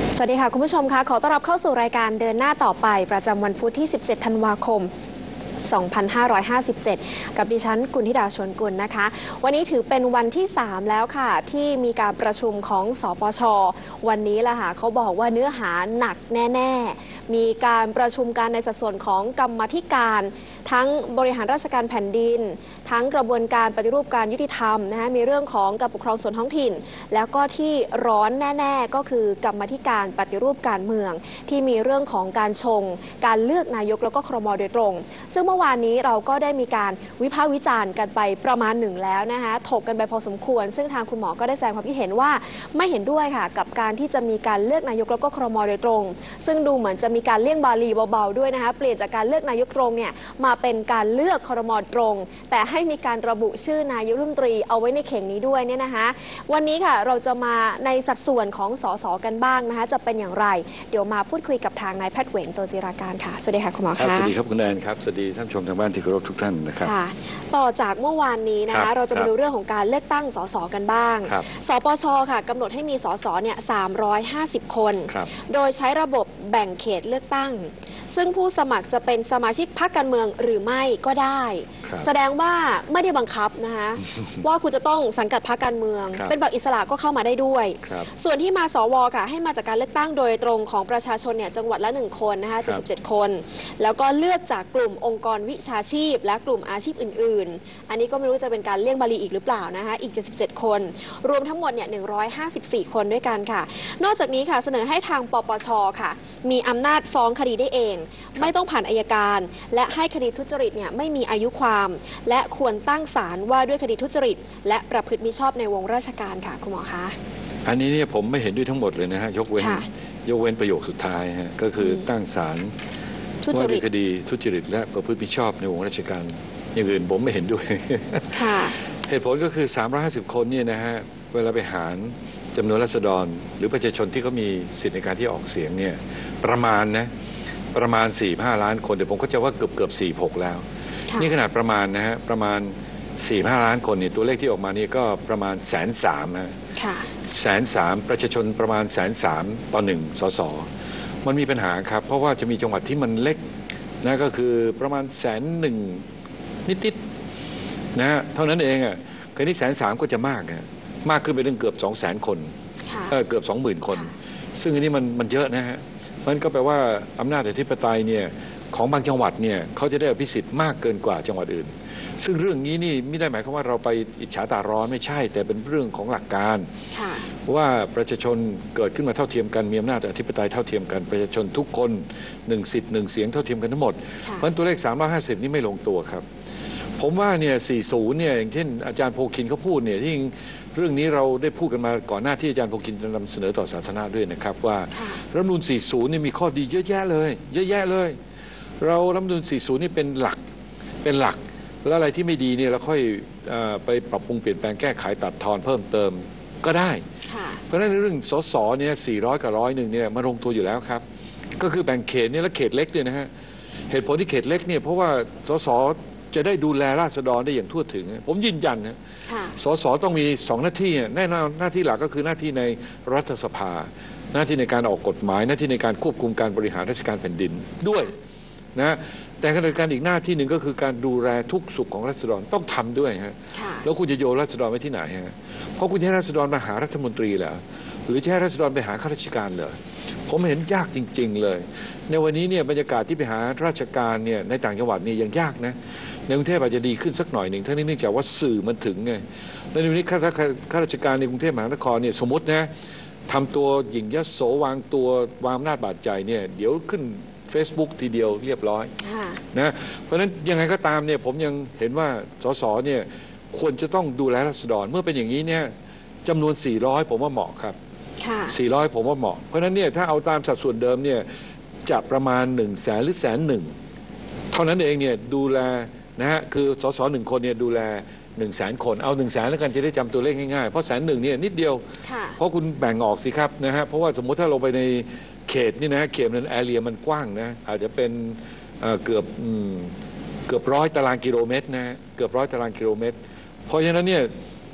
สวัสดีค่ะคุณผู้ชมคะขอต้อนรับเข้าสู่รายการเดินหน้าต่อไปประจำวันพุธที่ 17 ธันวาคม 2557 กับดิฉันกุลธิดาชวนกุลนะคะวันนี้ถือเป็นวันที่ 3 แล้วค่ะที่มีการประชุมของสปช.วันนี้ล่ะค่ะเขาบอกว่าเนื้อหาหนักแน่ๆมีการประชุมกันในสัดส่วนของกรรมาธิการทั้งบริหารราชการแผ่นดินทั้งกระบวนการปฏิรูปการยุติธรรมนะคะมีเรื่องของการปกครองส่วนท้องถิ่นแล้วก็ที่ร้อนแน่ๆก็คือกรรมาธิการปฏิรูปการเมืองที่มีเรื่องของการชงการเลือกนายกแล้วก็ครม.โดยตรงซึ่งเมื่อวานนี้เราก็ได้มีการวิพากษ์วิจารณ์กันไปประมาณหนึ่งแล้วนะคะถกกันไปพอสมควรซึ่งทางคุณหมอก็ได้แสดงความคิดเห็นว่าไม่เห็นด้วยค่ะกับการที่จะมีการเลือกนายกแล้วก็ครม.โดยตรงซึ่งดูเหมือนจะมีการเลี่ยงบาลีเบาๆด้วยนะคะเปลี่ยนจากการเลือกนายกตรงเนี่ยมาเป็นการเลือกครม.ตรงแต่ให้มีการระบุชื่อนายกรัฐมนตรีเอาไว้ในเข่งนี้ด้วยเนี่ยนะคะวันนี้ค่ะเราจะมาในสัดส่วนของสสกันบ้างนะคะจะเป็นอย่างไรเดี๋ยวมาพูดคุยกับทางนายแพทย์เหวงโตจิราการค่ะสวัสดีค่ะคุณหมอคะสวัสดีครับคุณแอนครับสวัสดีท่านชมทางบ้านที่เคารพทุกท่านนะครับต่อจากเมื่อวานนี้นะคะเราจะมาดูเรื่องของการเลือกตั้งสสกันบ้างสปช.ค่ะกำหนดให้มีสสเนี่ย350 คนโดยใช้ระบบแบ่งเขตเลือกตั้งซึ่งผู้สมัครจะเป็นสมาชิกพรรคการเมืองหรือไม่ก็ได้แสดงว่าไม่ได้บังคับนะคะว่าคุณจะต้องสังกัดพรรคการเมืองเป็นแบบอิสระก็เข้ามาได้ด้วยส่วนที่มาสวค่ะให้มาจากการเลือกตั้งโดยตรงของประชาชนเนี่ยจังหวัดละ1คนนะคะ77คนแล้วก็เลือกจากกลุ่มองค์กรวิชาชีพและกลุ่มอาชีพอื่นๆอันนี้ก็ไม่รู้จะเป็นการเลี่ยงบาลีอีกหรือเปล่านะคะอีก77คนรวมทั้งหมดเนี่ย154คนด้วยกันค่ะนอกจากนี้ค่ะเสนอให้ทางปปช.ค่ะมีอำนาจฟ้องคดีได้เองไม่ต้องผ่านอัยการและให้คดีทุจริตเนี่ยไม่มีอายุความและควรตั้งศาลว่าด้วยคดีทุจริตและประพฤติมิชอบในวงราชการค่ะคุณหมอคะอันนี้เนี่ยผมไม่เห็นด้วยทั้งหมดเลยนะฮะยกเว้นประโยคสุดท้ายฮะก็คือตั้งศาลว่าด้วยคดีทุจริตและประพฤติมิชอบในวงราชการอย่างอื่นผมไม่เห็นด้วยเหตุผลก็คือ350คนเนี่ยนะฮะเวลาไปหารจำนวนราษฎรหรือประชาชนที่เขามีสิทธิในการที่ออกเสียงเนี่ยประมาณ 4-5 ล้านคนแต่ผมก็จะว่าเกือบ 46 แล้วนี่ขนาดประมาณนะฮะประมาณ 4-5 ล้านคนนี่ตัวเลขที่ออกมานี่ก็ประมาณ130,000ฮะ130,000ประชาชนประมาณ130,000ต่อ1สสมันมีปัญหาครับเพราะว่าจะมีจังหวัดที่มันเล็กนะก็คือประมาณ101,000นิดๆนะฮะเท่านั้นเองอ่ะคราวนี้130,000ก็จะมากฮะมากขึ้นไปถึงเกือบ200,000 คนเกือบ 20,000 คนซึ่งอันนี้มันเยอะนะฮะมันก็แปลว่าอำนาจอธิปไตยเนี่ยของบางจังหวัดเนี่ยเขาจะได้อภิสิทธิ์มากเกินกว่าจังหวัดอื่นซึ่งเรื่องนี้นี่ไม่ได้หมายความว่าเราไปอิจฉาตาร้อนไม่ใช่แต่เป็นเรื่องของหลักการว่าประชาชนเกิดขึ้นมาเท่าเทียมกันมีอำนาจอธิปไตยเท่าเทียมกันประชาชนทุกคน1 สิทธิ์ 1 เสียงเท่าเทียมกันทั้งหมดเพราะฉะนั้นตัวเลข350นี่ไม่ลงตัวครับผมว่าเนี่ย40เนี่ยอย่างเช่นอาจารย์โพคินเขาพูดเนี่ยที่เรื่องนี้เราได้พูดกันมาก่อนหน้าที่อาจารย์โพคินจะนำเสนอต่อสาธารณะด้วยนะครับว่ารัฐธรรมนูญ40เนี่ยมีข้อดีเยอะแยะเลยเรารัฐธรรมนูญ40นี่เป็นหลักแล้วอะไรที่ไม่ดีเนี่ยเราค่อยไปปรับปรุงเปลี่ยนแปลงแก้ไขตัดทอนเพิ่มเติมก็ได้เพราะฉะนั้นเรื่องสสเนี่ย400กับ100เนี่ยมาลงตัวอยู่แล้วครับก็คือแบ่งเขตเนี่ยและเขตเล็กด้วยนะฮะเหตุผลที่เขตเล็กเนี่ยเพราะว่าสสจะได้ดูแลราษฎรได้อย่างทั่วถึงผมยืนยันนะสสต้องมี2 หน้าที่แน่นอนหน้าที่หลักก็คือหน้าที่ในรัฐสภาหน้าที่ในการออกกฎหมายหน้าที่ในการควบคุมการบริหารราชการแผ่นดินด้วยนะแต่ขณะเดียวกันอีกหน้าที่หนึ่งก็คือการดูแลทุกสุขของราษฎรต้องทำด้วยฮะแล้วคุณจะโยนราษฎรไว้ที่ไหนฮะเพราะคุณจะให้ราษฎรมาหารัฐมนตรีเหรอหรือจะให้ราษฎรไปหาข้าราชการเหรอผมเห็นยากจริงๆเลยในวันนี้เนี่ยบรรยากาศที่ไปหาราชการเนี่ยในต่างจังหวัดนี่ยังยากนะในกรุงเทพอาจจะดีขึ้นสักหน่อยหนึ่งทั้งนี้เนื่องจากว่าสื่อมันถึงไงแล้วในวันนี้ข้าราชการในกรุงเทพมหานครเนี่ยสมมตินะทำตัวหยิ่งยโสวางอำนาจบาดใจเนี่ยเดี๋ยวขึ้น Facebook ทีเดียวเรียบร้อยนะเพราะฉะนั้นยังไงก็ตามเนี่ยผมยังเห็นว่าสสเนี่ยควรจะต้องดูแลราษฎรเมื่อเป็นอย่างนี้เนี่ยจำนวน400ผมว่าเหมาะครับ400ผมว่าเหมาะเพราะฉะนั้นเนี่ยถ้าเอาตามสัดส่วนเดิมเนี่ยจะประมาณ100,000หรือ101,000เท่านั้นเองเนี่ยดูแลนะฮะคือสส1 คนเนี่ยดูแล100,000 คนเอา100,000แล้วกันจะได้จำตัวเลขง่ายๆเพราะ101,000เนี่ยนิดเดียวเพราะคุณแบ่งออกสิครับนะฮะเพราะว่าสมมติถ้าลงไปในเขตนี่นะเขตนั้นแอเรียมันกว้างนะอาจจะเป็นเกือบ100 ตารางกิโลเมตรนะเกือบ100 ตารางกิโลเมตรเพราะฉะนั้นเนี่ย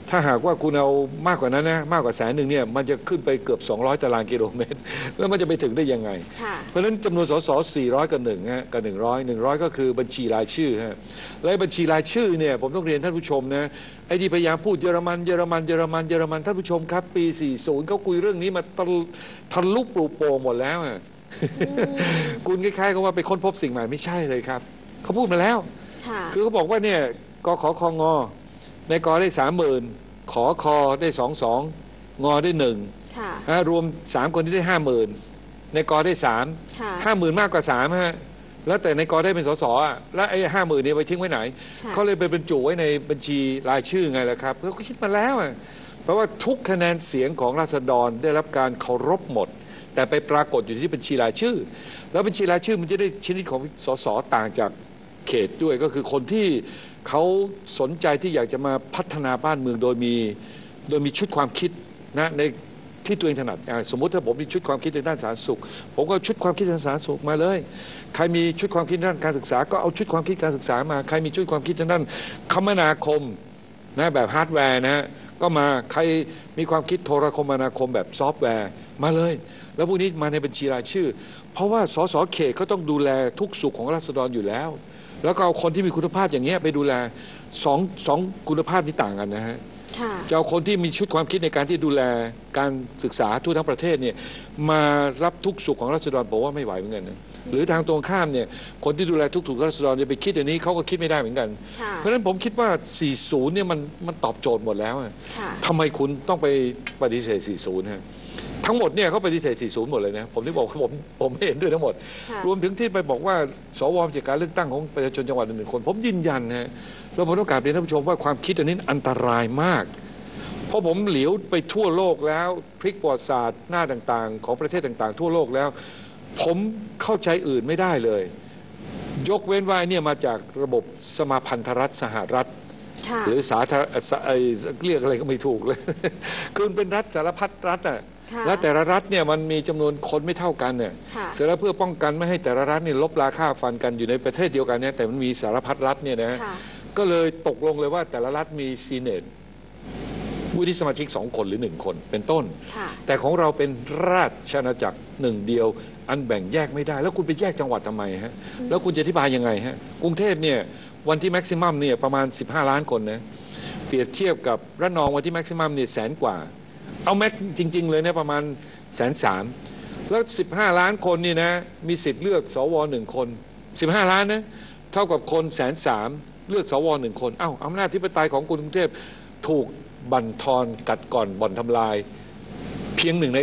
ถ้าหากว่าคุณเอามากกว่านั้นนะมากกว่า100,000เนี่ยมันจะขึ้นไปเกือบ200 ตารางกิโลเมตรแล้วมันจะไปถึงได้ยังไงเพราะฉะนั้นจำนวนสส400กับ1ฮะกับ100ก็คือบัญชีรายชื่อฮะและบัญชีรายชื่อเนี่ยผมต้องเรียนท่านผู้ชมนะไอ้ที่พยายามพูดเยอรมันท่านผู้ชมครับปี40เขาคุยเรื่องนี้มาทะลุปลุกโป่งหมดแล้วคุณคล้ายๆกับว่าไปค้นพบสิ่งใหม่ไม่ใช่เลยครับเขาพูดมาแล้วคือเขาบอกว่าเนี่ยกขคงในกได้30,000ขอคอได้22งอได้1รวม3คนที่ได้50,000ในกได้50,000มากกว่า3ฮะแล้วแต่ในกได้เป็นสสแล้วไอ้50,000เนี่ยไปทิ้งไว้ไหนเขาเลยไปบรรจุไว้ในบัญชีรายชื่อไงล่ะครับเขาก็คิดมาแล้วเพราะว่าทุกคะแนนเสียงของราษฎรได้รับการเคารพหมดแต่ไปปรากฏอยู่ที่บัญชีรายชื่อแล้วบัญชีรายชื่อมันจะได้ชนิดของสสต่างจากเขตด้วยก็คือคนที่เขาสนใจที่อยากจะมาพัฒนาบ้านเมืองโดยมีชุดความคิดนะในที่ตัวเองถนัดสมมุติถ้าผมมีชุดความคิดในด้านสาธารณสุขผมก็ชุดความคิดทางสาธารณสุขมาเลยใครมีชุดความคิดด้านการศึกษาก็เอาชุดความคิดการศึกษามาใครมีชุดความคิดทางด้านคมนาคมนะแบบฮาร์ดแวร์นะฮะก็มาใครมีความคิดโทรคมนาคมแบบซอฟต์แวร์มาเลยแล้วพวกนี้มาในบัญชีรายชื่อเพราะว่าสสเขตก็ต้องดูแลทุกสุขของราษฎรอยู่แล้วแล้วก็เอาคนที่มีคุณภาพอย่างเงี้ยไปดูแลสองคุณภาพที่ต่างกันนะฮะจะเอาคนที่มีชุดความคิดในการที่ดูแลการศึกษาทั่วทั้งประเทศเนี่ยมารับทุกสุขของราษฎรบอกว่าไม่ไหวเหมือนกันนะหรือทางตรงข้ามเนี่ยคนที่ดูแลทุกสุขราษฎรจะไปคิดอย่างนี้เขาก็คิดไม่ได้เหมือนกันเพราะฉะนั้นผมคิดว่า40เนี่ยมันตอบโจทย์หมดแล้วทำไมคุณต้องไปปฏิเสธ40ฮะทั้งหมดเนี่ยเขาปฏิเสธ40หมดเลยนะผมที่บอกผมไม่เห็นด้วยทั้งหมดรวมถึงที่ไปบอกว่าสวจากการเลือกตั้งของประชาชนจังหวัด1 คนผมยืนยันนะแล้วผมต้องกราบเรียนท่านผู้ชมว่าความคิดอันนี้อันตรายมากเพราะผมเหลียวไปทั่วโลกแล้วพลิกประวัติศาสตร์หน้าต่างๆของประเทศต่างๆทั่วโลกแล้วผมเข้าใจอื่นไม่ได้เลยยกเว้นว่าเนี่ยมาจากระบบสมาพันธรัฐสหรัฐหรือสาธารณเรียกอะไรก็ไม่ถูกเลยคือเป็นรัฐสารพัดรัฐและแต่ละรัฐเนี่ยมันมีจำนวนคนไม่เท่ากันเนี่ยเสร็จแล้วเพื่อป้องกันไม่ให้แต่ละรัฐนี่ลบราค่าฟันกันอยู่ในประเทศเดียวกันเนี่ยแต่มันมีสารพัดรัฐเนี่ยนะก็เลยตกลงเลยว่าแต่ละรัฐมีซีเนตวุฒิสมาชิก2 คนหรือ1 คนเป็นต้นแต่ของเราเป็นราชอาณาจักร1 เดียวอันแบ่งแยกไม่ได้แล้วคุณไปแยกจังหวัดทำไมฮะแล้วคุณจะอธิบายยังไงฮะกรุงเทพเนี่ยวันที่แม็กซิมัมเนี่ยประมาณ15 ล้านคนนะเปรียบเทียบกับระนองวันที่แม็กซิมัมเนี่ย100,000 กว่าเอาแม็กจริงๆเลยเนี่ยประมาณ130,000แล้ว15 ล้านคนนี่นะมีสิทธิ์เลือกสว1 คน15 ล้านนะเท่ากับคน130,000เลือกสว1 คนอำนาจธิปไตยของกรุงเทพถูกบั่นทอนกัดก่อนบ่อนทำลายเพียง1 ใน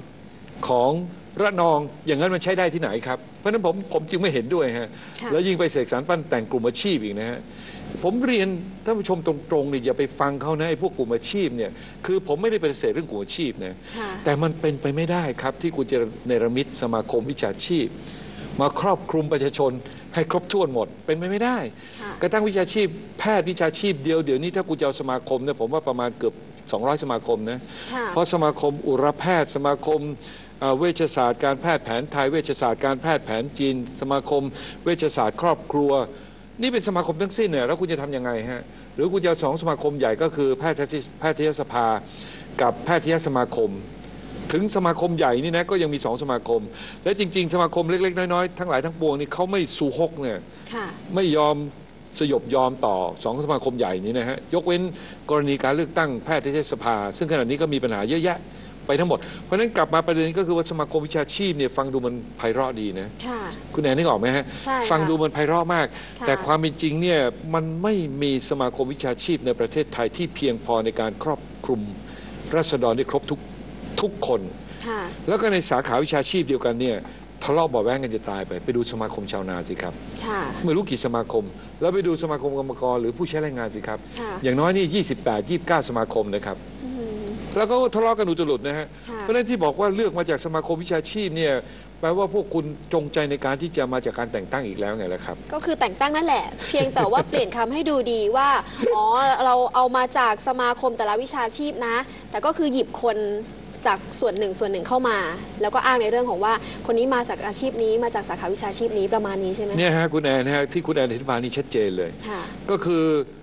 100ของระนองอย่างนั้นมันใช้ได้ที่ไหนครับเพราะฉะนั้นผมจึงไม่เห็นด้วยฮะแล้วยิ่งไปเสกสรรปั้นแต่งกลุ่มอาชีพอีกนะฮะผมเรียนท่านผู้ชมตรงๆนี่อย่าไปฟังเขานะไอ้พวกกลุ่มอาชีพเนี่ยคือผมไม่ได้ปฏิเสธเรื่องกลุ่มอาชีพนะแต่มันเป็นไปไม่ได้ครับที่คุณจะเนรมิตสมาคมวิชาชีพมาครอบคลุมประชาชนให้ครบถ้วนหมดเป็นไปไม่ได้กระทั่งวิชาชีพแพทย์วิชาชีพเดียวนี้ถ้ากูจะเอาสมาคมเนี่ยผมว่าประมาณเกือบ200 สมาคมนะเพราะสมาคมอุรแพทย์สมาคมเวชศาสตร์การแพทย์แผนไทยเวชศาสตร์การแพทย์แผนจีนสมาคมเวชศาสตร์ครอบครัวนี่เป็นสมาคมทั้งสิ้นเนี่ยแล้วคุณจะทำยังไงฮะหรือคุณจะเอา2 สมาคมใหญ่ก็คือแพทยสภากับแพทยสมาคมถึงสมาคมใหญ่นี่นะก็ยังมี2 สมาคมและจริงๆสมาคมเล็กๆน้อยๆทั้งหลายทั้งปวงนี่เขาไม่สู้ฮกเนี่ยไม่ยอมสยบยอมต่อ2 สมาคมใหญ่นี้นะฮะยกเว้นกรณีการเลือกตั้งแพทยสภาซึ่งขณะนี้ก็มีปัญหาเยอะแยะไปทั้งหมดเพราะฉะนั้นกลับมาประเด็นก็คือว่าสมาคมวิชาชีพเนี่ยฟังดูมันไพเราะดีนะคุณแอนนึกออกไหมฮะฟังดูมันไพเราะมากแต่ความเป็นจริงเนี่ยมันไม่มีสมาคมวิชาชีพในประเทศไทยที่เพียงพอในการครอบคลุมราษฎรได้ครบทุกคนแล้วก็ในสาขาวิชาชีพเดียวกันเนี่ยทะเลาะเบาะแว้งกันจะตายไปดูสมาคมชาวนาสิครับไม่รู้กี่สมาคมแล้วไปดูสมาคมกรรมกรหรือผู้ใช้แรงงานสิครับอย่างน้อยนี่28-29 สมาคมนะครับแล้วก็ทะเลาะกันอุตลุดนะฮะเพราะฉะนั้นที่บอกว่าเลือกมาจากสมาคมวิชาชีพเนี่ยแปลว่าพวกคุณจงใจในการที่จะมาจากการแต่งตั้งอีกแล้วไงล่ะครับก็คือแต่งตั้งนั่นแหละเพียงแต่ว่าเปลี่ยนคำให้ดูดีว่าอ๋อเราเอามาจากสมาคมแต่ละวิชาชีพนะแต่ก็คือหยิบคนจากส่วนหนึ่งเข้ามาแล้วก็อ้างในเรื่องของว่าคนนี้มาจากอาชีพนี้มาจากสาขาวิชาชีพนี้ประมาณนี้ใช่ไหมเนี่ยฮะคุณแอนฮะที่คุณแอนอธิบายนี่ชัดเจนเลยก็คือ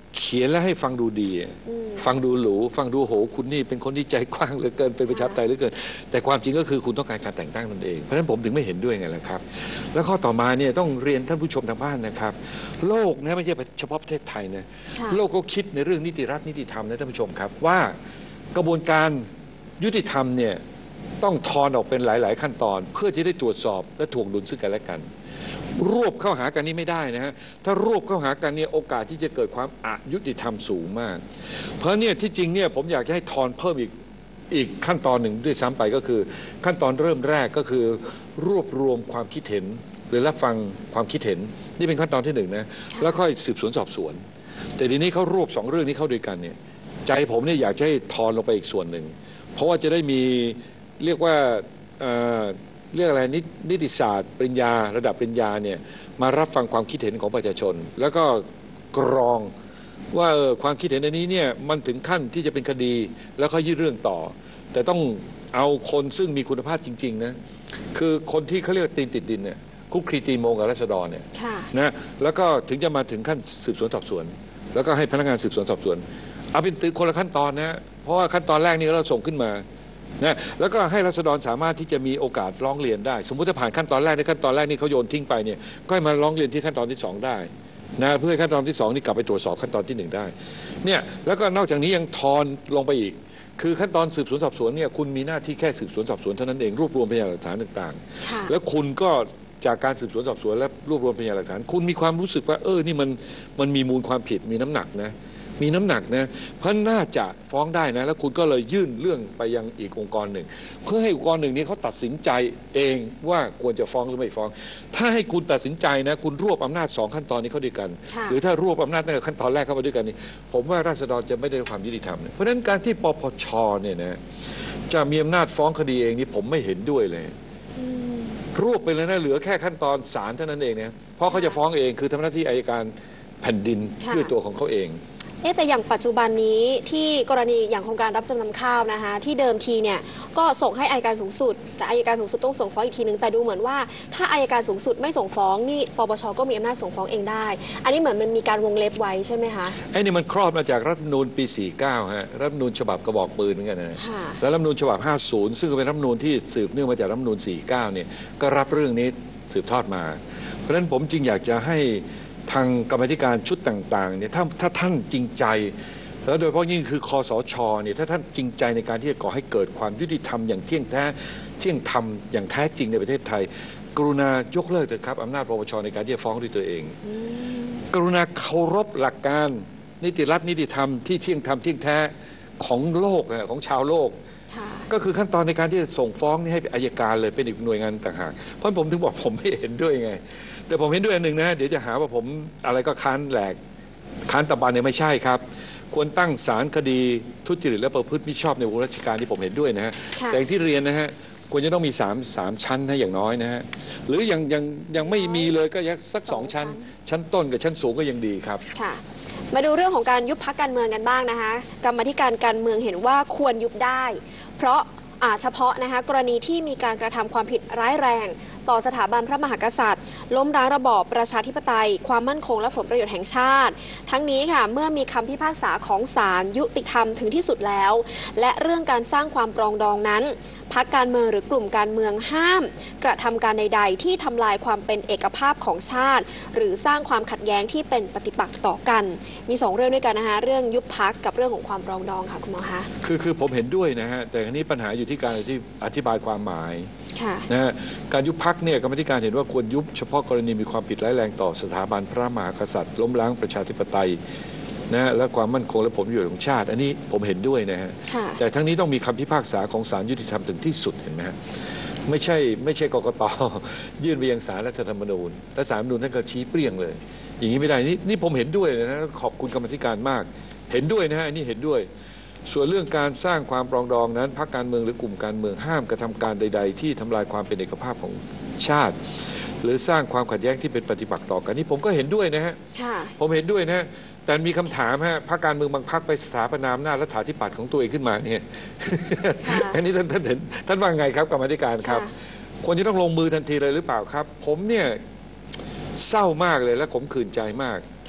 เขียนแล้วให้ฟังดูดีฟังดูหรูฟังดูโหคุณนี่เป็นคนที่ใจกว้างเหลือเกินเป็นประชาธิปไตยเหลือเกินแต่ความจริงก็คือคุณต้องการการแต่งตั้งนั่นเองเพราะฉะนั้นผมถึงไม่เห็นด้วยไงล่ะครับแล้วข้อต่อมาเนี่ยต้องเรียนท่านผู้ชมทางบ้านนะครับโลกนะไม่ใช่เฉพาะประเทศไทยนะโลกก็คิดในเรื่องนิติรัฐนิติธรรมนะท่านผู้ชมครับว่ากระบวนการยุติธรรมเนี่ยต้องทอนออกเป็นหลายๆขั้นตอนเพื่อที่ได้ตรวจสอบและถ่วงดุลซึ่งกันและกันรวบเข้าหากันนี่ไม่ได้นะฮะถ้ารวบเข้าหากันเนี่ยโอกาสที่จะเกิดความอยุติธรรมสูงมากเพราะเนี่ยที่จริงเนี่ยผมอยากจะให้ทอนเพิ่มอีกขั้นตอนหนึ่งด้วยซ้ำไปก็คือขั้นตอนเริ่มแรกก็คือรวบรวมความคิดเห็นหรือรับฟังความคิดเห็นนี่เป็นขั้นตอนที่หนึ่งนะแล้วค่อยสืบสวนสอบสวนแต่ทีนี้เขารวบสองเรื่องนี้เข้าด้วยกันเนี่ยใจผมเนี่ยอยากจะให้ทอนลงไปอีกส่วนหนึ่งเพราะว่าจะได้มีเรียกว่าเรียกอะไรนิติศาสตร์ปริญญาระดับปริญญาเนี่ยมารับฟังความคิดเห็นของประชาชนแล้วก็กรองว่าความคิดเห็นอันนี้เนี่ยมันถึงขั้นที่จะเป็นคดีแล้วก็ยื่นเรื่องต่อแต่ต้องเอาคนซึ่งมีคุณภาพจริงๆนะคือคนที่เขาเรียกตีนติดดินเนี่ยคุกคลีตีโมงกับราษฎรเนี่ยนะแล้วก็ถึงจะมาถึงขั้นสืบสวนสอบสวนแล้วก็ให้พนักงานสืบสวนสอบสวนเอาเป็นคนละขั้นตอนนะเพราะว่าขั้นตอนแรกนี่เราส่งขึ้นมานะแล้วก็ให้ราษฎรสามารถที่จะมีโอกาสร้องเรียนได้สมมุติถ้าผ่านขั้นตอนแรกในขั้นตอนแรกนี่เขาโยนทิ้งไปเนี่ยก็ให้มาร้องเรียนที่ขั้นตอนที่2ได้นะเพื่อให้ขั้นตอนที่2นี่กลับไปตรวจสอบขั้นตอนที่1ได้เนี่ยแล้วก็นอกจากนี้ยังทอนลงไปอีกคือขั้นตอนสืบสวนสอบสวนเนี่ยคุณมีหน้าที่แค่สืบสวนสอบสวนเท่านั้นเองรวบรวมพยานหลักฐานต่างๆแล้วคุณก็จากการสืบสวนสอบสวนและรวบรวมพยานหลักฐานคุณมีความรู้สึกว่านี่มันมีมูลความผิดมีน้ำหนักนะมีน้ำหนักนะเพราะน่าจะฟ้องได้นะแล้วคุณก็เลยยื่นเรื่องไปยังอีกองค์กรหนึ่งเพื่อให้องค์กรหนึ่งนี้เขาตัดสินใจเองว่าควรจะฟ้องหรือไม่ฟ้องถ้าให้คุณตัดสินใจนะคุณรวบอำนาจ2ขั้นตอนนี้เข้าด้วยกันหรือถ้ารวบอำนาจตั้งแต่ขั้นตอนแรกเข้ามาด้วยกันนี่ผมว่าราษฎรจะไม่ได้ความยุติธรรมเพราะฉะนั้นการที่ปปชเนี่ยนะจะมีอำนาจฟ้องคดีเองนี่ผมไม่เห็นด้วยเลยรวบไปเลยนะเหลือแค่ขั้นตอนศาลเท่านั้นเองนะเพราะเขาจะฟ้องเองคือทำหน้าที่อัยการแผ่นดินด้วยตัวของเขาเองแต่อย่างปัจจุบันนี้ที่กรณีอย่างโครงการรับจำนำข้าวนะคะที่เดิมทีเนี่ยก็ส่งให้อัยการสูงสุดแต่อัยการสูงสุดต้องส่งฟ้องอีกทีนึงแต่ดูเหมือนว่าถ้าอัยการสูงสุดไม่ส่งฟ้องนี่ปปชก็มีอำนาจส่งฟ้องเองได้อันนี้เหมือนมันมีการวงเล็บไว้ใช่ไหมคะไอ้นี่มันครอบมาจากรัฐธรรมนูญปี49ฮะรัฐธรรมนูญฉบับกระบอกปืนเหมือนกันนะแล้วรัฐธรรมนูญฉบับ50ซึ่งเป็นรัฐธรรมนูญที่สืบเนื่องมาจากรัฐธรรมนูญ49เนี่ยก็รับเรื่องนี้สืบทอดมาเพราะฉะนั้นผมจึงอยากจะให้ทางกรรมธิการชุดต่างๆเนี่ยถ้าท่านจริงใจแล้วโดยเฉพาะยิ่งคือคสชเนี่ยถ้าท่านจริงใจในการที่จะก่อให้เกิดความยุติธรรมอย่างเที่ยงธรรมอย่างแท้จริงในประเทศไทยกรุณายกเลิกเถอะครับอำนาจปปชในการที่จะฟ้องด้วยตัวเองกรุณาเคารพหลักการนิติรัฐนิติธรรมที่เที่ยงธรรมเที่ยงแท้ของโลกของชาวโลกก็คือขั้นตอนในการที่จะส่งฟ้องนี่ให้อัยการเลยเป็นอีกหน่วยงานต่างหากเพราะผมถึงบอกผมไม่เห็นด้วยไงแต่ผมเห็นด้วยอันหนึ่งนะเดี๋ยวจะหาว่าผมอะไรก็ค้านแหลกค้านตะบันเนี่ยไม่ใช่ครับควรตั้งศาลคดีทุจริตและประพฤติมิชอบในวงราชการที่ผมเห็นด้วยนะฮะแต่ที่เรียนนะฮะควรจะต้องมี3ชั้นนะอย่างน้อยนะฮะหรือยังไม่มีเลยก็ยักสัก2ชั้นต้นกับชั้นสูงก็ยังดีครับค่ะมาดูเรื่องของการยุบพรรคการเมืองกันบ้างนะคะกรรมาธิการการเมืองเห็นว่าควรยุบได้เพราะเฉพาะนะคะกรณีที่มีการกระทำความผิดร้ายแรงต่อสถาบันพระมหากษัตริย์ล้มล้างระบอบประชาธิปไตยความมั่นคงและผลประโยชน์แห่งชาติทั้งนี้ค่ะเมื่อมีคำพิพากษาของศาลยุติธรรมถึงที่สุดแล้วและเรื่องการสร้างความปรองดองนั้นพรรคการเมืองหรือกลุ่มการเมืองห้ามกระทำการใดๆที่ทำลายความเป็นเอกภาพของชาติหรือสร้างความขัดแย้งที่เป็นปฏิปักษ์ต่อกันมี2เรื่องด้วยกันนะคะเรื่องยุบพรรคกับเรื่องของความปรองดองค่ะคุณหมอคะคือผมเห็นด้วยนะฮะแต่อันนี้ปัญหาอยู่ที่การอธิบายความหมายนะฮะการยุบพรรคเนี่ยกรรมธิการเห็นว่าควรยุบเฉพาะกรณีมีความผิดร้ายแรงต่อสถาบันพระมหากษัตริย์ล้มล้างประชาธิปไตยนะและความมั่นคงและผลประโยชน์ของชาติอันนี้ผมเห็นด้วยนะฮะแต่ทั้งนี้ต้องมีคำพิพากษาของศาลยุติธรรมถึงที่สุดเห็นไหมฮะไม่ใช่กกต.ยื่นไปยังศาลรัฐธรรมนูญและศาลรัฐธรรมนูญท่านก็ชี้เปรี้ยงเลยอย่างนี้ไม่ได้นี่ผมเห็นด้วยนะขอบคุณกรรมธิการมากเห็นด้วยนะฮะอันนี้เห็นด้วยส่วนเรื่องการสร้างความปรองดองนั้นพรรคการเมืองหรือกลุ่มการเมืองห้ามกระทำการใดๆที่ทำลายความเป็นเอกภาพของชาติหรือสร้างความขัดแย้งที่เป็นปฏิปักษ์ต่อกันนี่ผมก็เห็นด้วยนะฮะผมเห็นด้วยนะแต่มีคำถามฮะพรรคการเมืองบางพรรคไปสถาปนาอำนาจรัฐาธิปัตย์ของตัวเองขึ้นมาเนี่ยอันนี้ท่านว่าไงครับกรรมธิการครับควรจะต้องลงมือทันทีเลยหรือเปล่าครับผมเนี่ยเศร้ามากเลยและขมขื่นใจมาก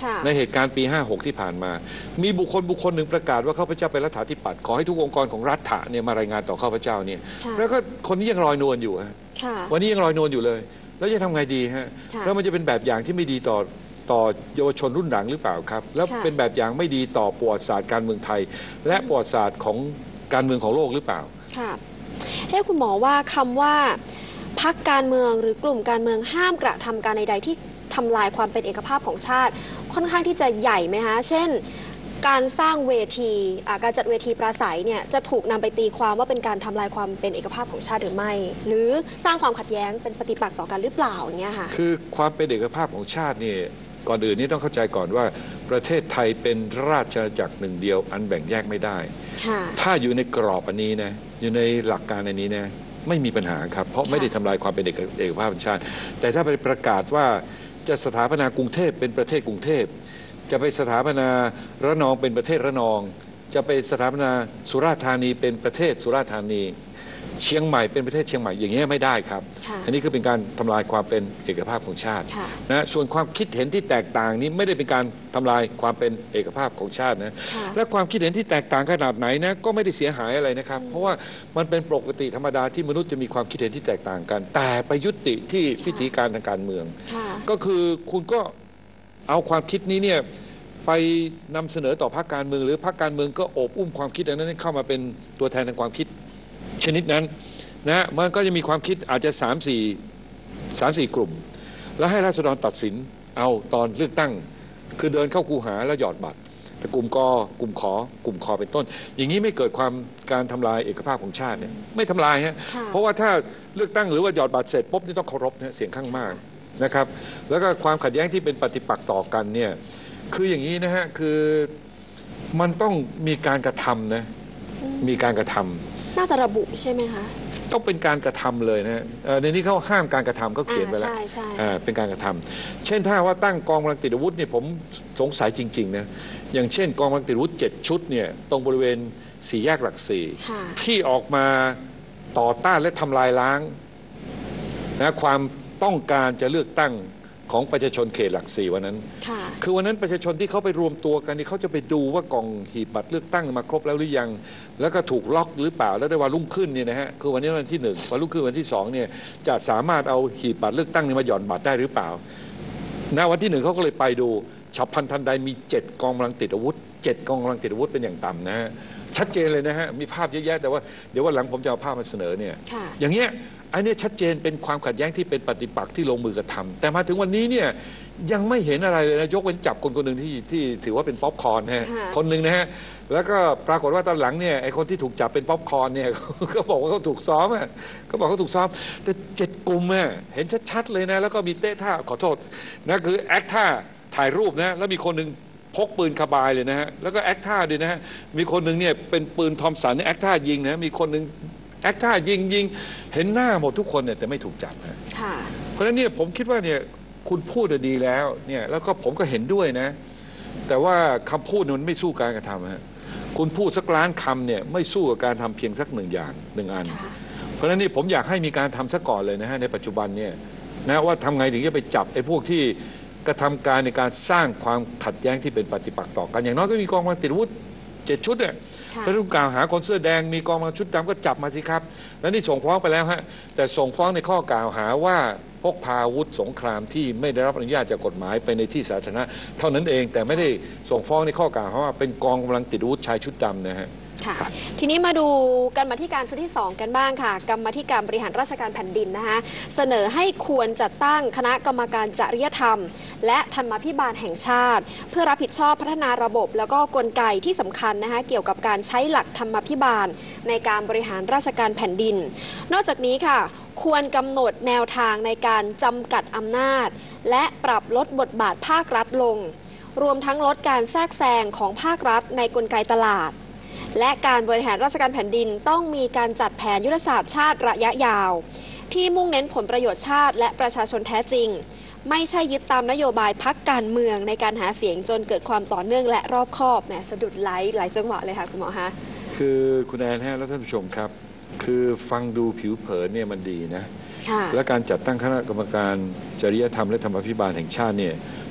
ในเหตุการณ์ปี 56 ที่ผ่านมา มีบุคคลหนึ่งประกาศว่าข้าพเจ้าเป็นรัฐาธิปัตย์ขอให้ทุกองค์กรของรัฐะเนี่ยมารายงานต่อข้าพเจ้าเนี่ยแล้วก็คนนี้ยังลอยนวลอยู่ฮะวันนี้ยังลอยนวลอยู่เลยแล้วจะทำไงดีฮะแล้วมันจะเป็นแบบอย่างที่ไม่ดีต่อเยาวชนรุ่นหลังหรือเปล่าครับแล้วเป็นแบบอย่างไม่ดีต่อประวัติศาสตร์การเมืองไทย และประวัติศาสตร์ของการเมืองของโลกหรือเปล่าค่ะคุณหมอว่าคำว่าพรรคการเมืองหรือกลุ่มการเมืองห้ามกระทำการใดๆที่ทำลายความเป็นเอกภาพของชาติค่อนข้างที่จะใหญ่ไหมคะเช่นการสร้างเวทีการจัดเวทีปราศัยเนี่ยจะถูกนำไปตีความว่าเป็นการทำลายความเป็นเอกภาพของชาติหรือไม่หรือสร้างความขัดแย้งเป็นปฏิปักษ์ต่อกันหรือเปล่าอย่างเงี้ยค่ะคือความเป็นเอกภาพของชาตินี่ก่อนอื่นนี่ต้องเข้าใจก่อนว่าประเทศไทยเป็นราชอาณาจักรหนึ่งเดียวอันแบ่งแยกไม่ได้ถ้าอยู่ในกรอบอันนี้นะอยู่ในหลักการอันนี้นะไม่มีปัญหาครับเพราะไม่ได้ทำลายความเป็นเอกภาพของชาติแต่ถ้าไปประกาศว่าจะสถาปนากรุงเทพเป็นประเทศกรุงเทพจะไปสถาปนาระนองเป็นประเทศระนองจะไปสถาปนาสุราษฎร์ธานีเป็นประเทศสุราษฎร์ธานีเชียงใหม่เป็นประเทศเชียงใหม่อย่างเงี้ยไม่ได้ครับอันนี้คือเป็นการทำลายความเป็นเอกภาพของชาตินะส่วนความคิดเห็นที่แตกต่างนี้ไม่ได้เป็นการทำลายความเป็นเอกภาพของชาตินะและความคิดเห็นที่แตกต่างขนาดไหนนะก็ไม่ได้เสียหายอะไรนะครับเพราะว่ามันเป็นปกติธรรมดาที่มนุษย์จะมีความคิดเห็นที่แตกต่างกันแต่ไปยุติที่วิธีการทางการเมืองก็คือคุณก็เอาความคิดนี้เนี่ยไปนำเสนอต่อพรรคการเมืองหรือพรรคการเมืองก็โอบอุ้มความคิดนั้นเข้ามาเป็นตัวแทนทางความคิดชนิดนั้นนะมันก็จะมีความคิดอาจจะ3-4 กลุ่มแล้วให้ราษฎรตัดสินเอาตอนเลือกตั้งคือเดินเข้าคูหาแล้วหยอดบัตรแต่กลุ่มกกลุ่มขอกลุ่มคอเป็นต้นอย่างนี้ไม่เกิดการทำลายเอกภาพของชาติเนี่ยไม่ทำลายฮะเพราะว่าถ้าเลือกตั้งหรือว่าหยอดบัตรเสร็จปุ๊บนี่ต้องเคารพนะเสียงข้างมากนะครับแล้วก็ความขัดแย้งที่เป็นปฏิปักษ์ต่อกันเนี่ยคืออย่างนี้นะฮะคือมันต้องมีการกระทำนะมีการกระทำน่าจะระบุใช่ไหมคะต้องเป็นการกระทำเลยนะในนี้เขาห้ามการกระทำเขาเขียนไว้แล้วเป็นการกระทำเช่นถ้าว่าตั้งกองกำลังติดอาวุธเนี่ยผมสงสัยจริงๆนะอย่างเช่นกองกำลังติดอาวุธ7 ชุดเนี่ยตรงบริเวณ4 แยกหลัก4ที่ออกมาต่อต้านและทำลายล้างนะความต้องการจะเลือกตั้งของประชาชนเขตหลัก4วันนั้นคือวันนั้นประชาชนที่เขาไปรวมตัวกันนี่เขาจะไปดูว่ากล่องหีบบัตรเลือกตั้งมาครบแล้วหรือยังแล้วก็ถูกล็อกหรือเปล่าแล้วในวันรุ่งขึ้นเนี่ยนะฮะคือวันนี้วันที่1วันรุ่งขึ้นวันที่2เนี่ยจะสามารถเอาหีบบัตรเลือกตั้งนี้มาหย่อนบัตรได้หรือเปล่าณวันที่1เขาก็เลยไปดูฉับพลันทันใดมี7 กองกำลังติดอาวุธ7 กองกำลังติดอาวุธเป็นอย่างต่ำนะฮะชัดเจนเลยนะฮะมีภาพเยอะแยะแต่ว่าเดี๋ยววันหลังผมจะเอาภาพมาเสนอเนี่ยอย่างเงี้ยอันนี้ชัดเจนเป็นความขัดแย้งที่เป็นปฏิปักษ์ที่ลงมือกระทำแต่มาถึงวันนี้เนี่ยยังไม่เห็นอะไรเลยนะยกเว้นจับคนหนึ่งที่ถือว่าเป็นป๊อปคอร์นฮะคนหนึ่งนะฮะแล้วก็ปรากฏว่าตอนหลังเนี่ยไอ้คนที่ถูกจับเป็นป๊อปคอร์นเนี่ยก็บอกว่าเขาถูกซ้อมอ่ะก็บอกเขาถูกซ้อมแต่7 กลุ่มอ่ะเห็นชัดๆเลยนะแล้วก็มีเตะท่าขอโทษนะคือแอคท่าถ่ายรูปนะแล้วมีคนหนึ่งพกปืนคาบายเลยนะฮะแล้วก็แอคท่าด้วยนะฮะมีคนหนึ่งเนี่ยเป็นปืนทอมสันแอคท่ายิงนะมีคนหนึ่งแอคท่ายิงเห็นหน้าหมดทุกคนเนี่ยแต่ไม่ถูกจับฮะเพราะฉะนั้นเนี่ยผมคิดว่าเนี่ยคุณพูดดีแล้วเนี่ยแล้วก็ผมก็เห็นด้วยนะแต่ว่าคำพูดมันไม่สู้การกระทำฮะคุณพูดสักล้านคำเนี่ยไม่สู้กับการทำเพียงสัก1 อย่าง1 อันเพราะฉะนั้นนี่ผมอยากให้มีการทำซะก่อนเลยนะฮะในปัจจุบันเนี่ยนะว่าทำไงถึงจะไปจับไอ้พวกที่กระทำการในการสร้างความขัดแย้งที่เป็นปฏิปักษ์ต่อกันอย่างน้อยก็มีกองกำลังติดอาวุธ7 ชุดเนี่ยถ้าต้องกล่าวหาคนเสื้อแดงมีกองกำลังชุดดำก็จับมาสิครับแล้วนี่ส่งฟ้องไปแล้วฮะแต่ส่งฟ้องในข้อกล่าวหาว่าพกพาอาวุธสงครามที่ไม่ได้รับอนุญาตจากกฎหมายไปในที่สาธารณะเท่านั้นเองแต่ไม่ได้ส่งฟ้องในข้อกล่าวหาว่าเป็นกองกำลังติดอาวุธชายชุดดำนะฮะทีนี้มาดูกรรมาธิการชุดที่2กันบ้างค่ะกรรมาธิการบริหารราชการแผ่นดินนะคะเสนอให้ควรจัดตั้งคณะกรรมการจริยธรรมและธรรมาภิบาลแห่งชาติเพื่อรับผิดชอบพัฒนาระบบแล้วก็กลไกที่สำคัญนะคะเกี่ยวกับการใช้หลักธรรมาภิบาลในการบริหารราชการแผ่นดินนอกจากนี้ค่ะควรกำหนดแนวทางในการจำกัดอำนาจและปรับลดบทบาทภาครัฐลงรวมทั้งลดการแทรกแซงของภาครัฐในกลไกตลาดและการบริหารราชการแผ่นดินต้องมีการจัดแผนยุทธศาสตร์ชาติระยะยาวที่มุ่งเน้นผลประโยชน์ชาติและประชาชนแท้จริงไม่ใช่ยึดตามนโยบายพรรคการเมืองในการหาเสียงจนเกิดความต่อเนื่องและรอบคอบแหมสะดุดหลายจังหวะเลยค่ะคุณหมอคะคือคุณแอนฮะและท่านผู้ชมครับคือฟังดูผิวเผินเนี่ยมันดีนะและการจัดตั้งคณะกรรมการจริยธรรมและธรรมาภิบาลแห่งชาติเนี่ย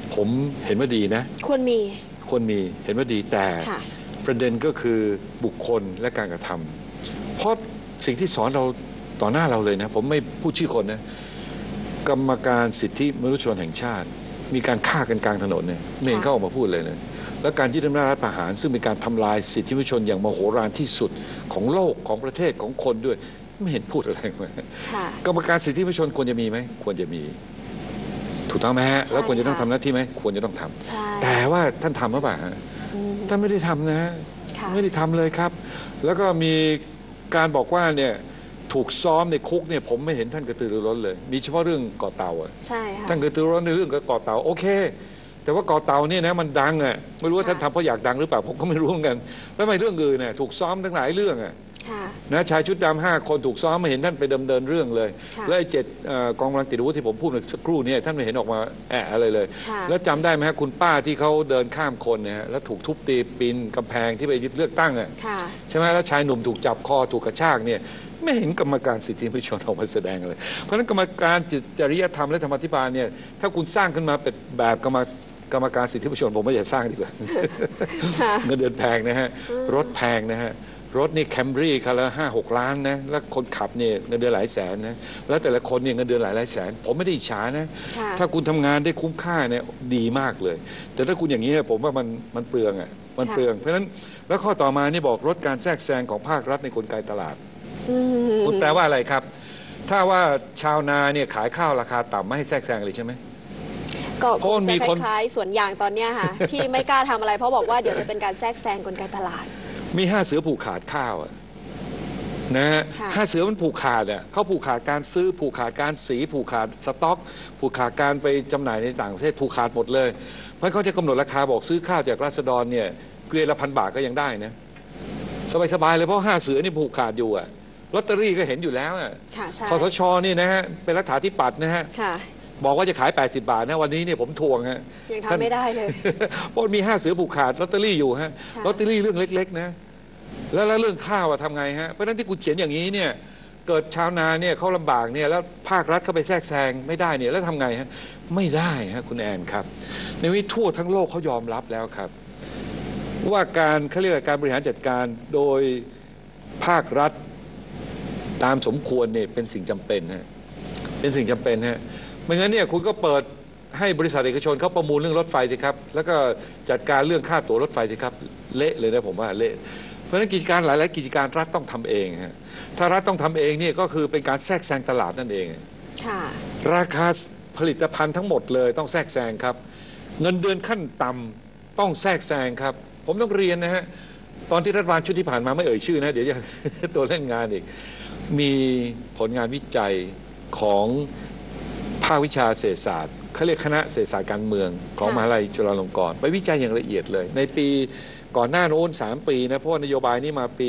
ผมเห็นว่าดีนะควรมีเห็นว่าดีแต่ประเด็นก็คือบุคคลและการกระทำเพราะสิ่งที่สอนเราต่อหน้าเราเลยนะผมไม่พูดชื่อคนนะกรรมการสิทธิมนุษยชนแห่งชาติมีการฆ่ากันกลางถนนเนี่ยไม่เห็นเขาออกมาพูดเลยนะและการยึดอำนาจรัฐประหารซึ่งเป็นการทำลายสิทธิมนุษยชนอย่างมโหฬารที่สุดของโลกของประเทศของคนด้วยไม่เห็นพูดอะไรเลยกรรมการสิทธิมนุษยชนควรจะมีไหมควรจะมีถูกต้องไหมฮะแล้วควรจะต้องทำหน้าที่ไหมควรจะต้องทำแต่ว่าท่านทำหรือเปล่าท่านไม่ได้ทำนะไม่ได้ทำเลยครับแล้วก็มีการบอกว่าเนี่ยถูกซ้อมในคุกเนี่ยผมไม่เห็นท่านกระตือรือร้นเลยมีเฉพาะเรื่องเกาะเต่าอ่ะใช่ค่ะท่านกระตือรือร้นในเรื่องเกาะเต่าโอเคแต่ว่าเกาะเต่าเนี่ยนะมันดังอ่ะไม่รู้ว่าท่านทำเพราะอยากดังหรือเปล่าผมก็ไม่รู้เหมือนกันแล้วไม่เรื่องอื่นเนี่ยถูกซ้อมทั้งหลายเรื่องอ่ะนะชายชุดดำ5 คนถูกซ้อมไม่เห็นท่านไปดำเนินเรื่องเลยและไอ้7กองกำลังติดอาวุธที่ผมพูดเมื่อสักครู่เนี่ยท่านไม่เห็นออกมาอะไรเลยแล้วจำได้ไหมฮะคุณป้าที่เขาเดินข้ามคนเนี่ยแล้วถูกทุบตีปีนกำแพงที่ไปยึดเลือกตั้งอ่ะใช่ไหมแล้วชายหนุ่มถูกจับคอถูกกระชากเนี่ยไม่เห็นกรรมการสิทธิมนุษยชนออกมาแสดงเลยเพราะฉะนั้นกรรมการจริยธรรมและธรรมาธิบาลเนี่ยถ้าคุณสร้างขึ้นมาเป็นแบบกรรมการสิทธิมนุษยชนผมไม่อยากสร้างดีกว่าเงินเดือนแพงนะฮะรถแพงนะฮะรถนี่แคมรี่คันละ5-6 ล้านนะแล้วคนขับเนี่ยเงินเดือนหลายแสนนะแล้วแต่ละคนเนี่ยเงินเดือนหลายแสนผมไม่ได้อิจฉานะถ้าคุณทำงานได้คุ้มค่าเนี่ยดีมากเลยแต่ถ้าคุณอย่างนี้ผมว่ามันเปลืองอ่ะมันเปลืองเพราะฉะนั้นแล้วข้อต่อมานี่บอกลดการแทรกแซงของภาครัฐในกลไกตลาดคุณแปลว่าอะไรครับถ้าว่าชาวนาเนี่ยขายข้าวราคาต่ำไม่ให้แทรกแซงเลยใช่ไหมก็จะคล้ายๆสวนยางตอนเนี้ยค่ะที่ไม่กล้าทำอะไรเพราะบอกว่าเดี๋ยวจะเป็นการแทรกแซงกลไกตลาดมี5 เสือผูกขาดข้าวนะฮะ5 เสือมันผูกขาดอ่ะเขาผูกขาดการซื้อผูกขาดการสีผูกขาดสต็อกผูกขาดการไปจำหน่ายในต่างประเทศผูกขาดหมดเลยเพราะเขาจะกำหนดราคาบอกซื้อข้าวจากราษฎรเนี่ยเกวียนละ1,000 บาทก็ยังได้นะสบายๆเลยเพราะ5 เสือนี่ผูกขาดอยู่อ่ะลอตเตอรี่ก็เห็นอยู่แล้วอ่ะคสช.นี่นะฮะเป็นรัฐาธิปัตย์นะฮะบอกว่าจะขาย80 บาทนะวันนี้เนี่ยผมทวงฮะยังทำไม่ได้เลยเพราะมี5 เสือผูกขาดลอตเตอรี่อยู่ฮะลอตเตอรี่เรื่องเล็กๆนะแล้วเรื่องข้าวทำไงฮะเพราะฉะนั้นที่คุณเขียนอย่างนี้เนี่ยเกิดชาวนาเนี่ยเขาลำบากเนี่ยแล้วภาครัฐเข้าไปแทรกแซงไม่ได้เนี่ยแล้วทำไงฮะไม่ได้ฮะคุณแอนครับในวิทั่วทั้งโลกเขายอมรับแล้วครับว่าการเขาเรียกว่าการบริหารจัดการโดยภาครัฐตามสมควรเนี่ยเป็นสิ่งจำเป็นฮะเป็นสิ่งจำเป็นฮะไม่งั้นเนี่ยคุณก็เปิดให้บริษัทเอกชนเขาประมูลเรื่องรถไฟสิครับแล้วก็จัดการเรื่องค่าตั๋วรถไฟสิครับเละเลยนะผมว่าเละเพราะฉะนั้นกิจการหลายๆกิจการรัฐต้องทำเองฮะถ้ารัฐต้องทำเองเนี่ยก็คือเป็นการแทรกแซงตลาดนั่นเองราคาผลิตภัณฑ์ทั้งหมดเลยต้องแทรกแซงครับเงินเดือนขั้นต่ำต้องแทรกแซงครับผมต้องเรียนนะฮะตอนที่รัฐบาลชุดที่ผ่านมาไม่เอ่ยชื่อนะเดี๋ยวจะตัวเล่นงานอีกมีผลงานวิจัยของภาควิชาเศรษฐศาสตร์เขาเรียกคณะเศรษฐศาสตร์การเมืองของมหาลัยจุฬาลงกรณ์ไปวิจัยอย่างละเอียดเลยในปีก่อนหน้าโน้น3 ปีนะเพราะว่านโยบายนี้มาปี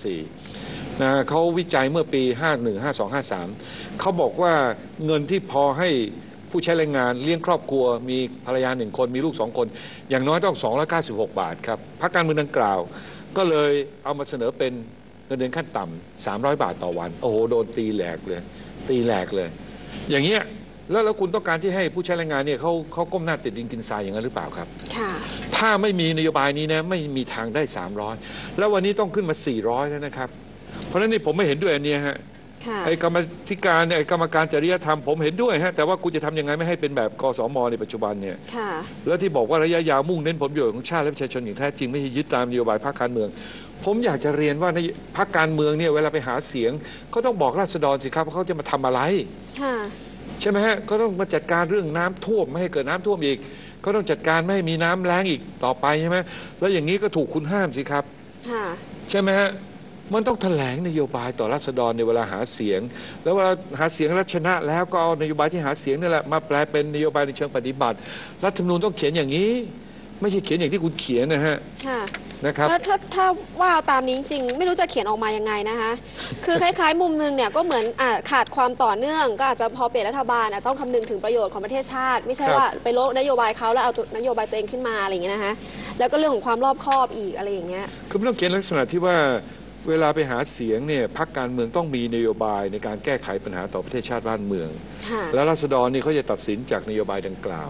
54นะเขาวิจัยเมื่อปี51 52 53เขาบอกว่าเงินที่พอให้ผู้ใช้แรงงานเลี้ยงครอบครัวมีภรรยา1 คนมีลูก2 คนอย่างน้อยต้อง296 บาทครับพรรคการเมืองดังกล่าวก็เลยเอามาเสนอเป็นเงินเดือนขั้นต่ำ300 บาทต่อวันโอ้โหโดนตีแหลกเลยอย่างเงี้ยแล้วคุณต้องการที่ให้ผู้ใช้แรงงานเนี่ยเขาก้มหน้าติดดินกินทรายอย่างนั้นหรือเปล่าครับถ้าไม่มีนโยบายนี้นะไม่มีทางได้300แล้ววันนี้ต้องขึ้นมา400แล้วนะครับเพราะฉะนั้นนี่ผมไม่เห็นด้วยอันนี้ฮะไอ้กรรมธิการไอ้กรรมการจริยธรรมผมเห็นด้วยฮะแต่ว่าคุณจะทำยังไงไม่ให้เป็นแบบกสม.ในปัจจุบันเนี่ยแล้วที่บอกว่าระยะยาวมุ่งเน้นผลประโยชน์ของชาติและประชาชนอย่างแท้จริงไม่ใช่ยึดตามนโยบายพรรคการเมืองผมอยากจะเรียนว่าในพรรคการเมืองเนี่ยเวลาไปหาเสียงเขาต้องบอกราษฎรสิครับว่าเขาจะมาทำอะไรใช่ไหมฮะก็ต้องมาจัดการเรื่องน้ำท่วมไม่ให้เกิดน้ำท่วมอีกก็ต้องจัดการไม่ให้มีน้ำแล้งอีกต่อไปใช่ไหมแล้วอย่างนี้ก็ถูกคุณห้ามสิครับใช่ไหมฮะมันต้องแถลงนโยบายต่อราษฎรในเวลาหาเสียงแล้วเวลาหาเสียงแล้วชนะแล้วก็เอานโยบายที่หาเสียงนี่แหละมาแปลเป็นนโยบายในเชิงปฏิบัติรัฐธรรมนูญต้องเขียนอย่างนี้ไม่ใช่เขียนอย่างที่คุณเขียนนะฮะนะครับแล้วถ้าว่าตามนี้จริงไม่รู้จะเขียนออกมายังไงนะคะคือคล้ายๆมุมนึงเนี่ยก็เหมือนขาดความต่อเนื่องก็อาจจะพอเปลี่ยนรัฐบาลต้องคำนึงถึงประโยชน์ของประเทศชาติไม่ใช่ว่าไปโลกนโยบายเขาแล้วเอานโยบายตัวเองขึ้นมาอะไรอย่างเงี้ยนะคะแล้วก็เรื่องของความรอบคอบอีกอะไรอย่างเงี้ยคือไม่ต้องเขียนลักษณะที่ว่าเวลาไปหาเสียงเนี่ยพรรคการเมืองต้องมีนโยบายในการแก้ไขปัญหาต่อประเทศชาติบ้านเมืองแล้วราษฎรนี่เขาจะตัดสินจากนโยบายดังกล่าว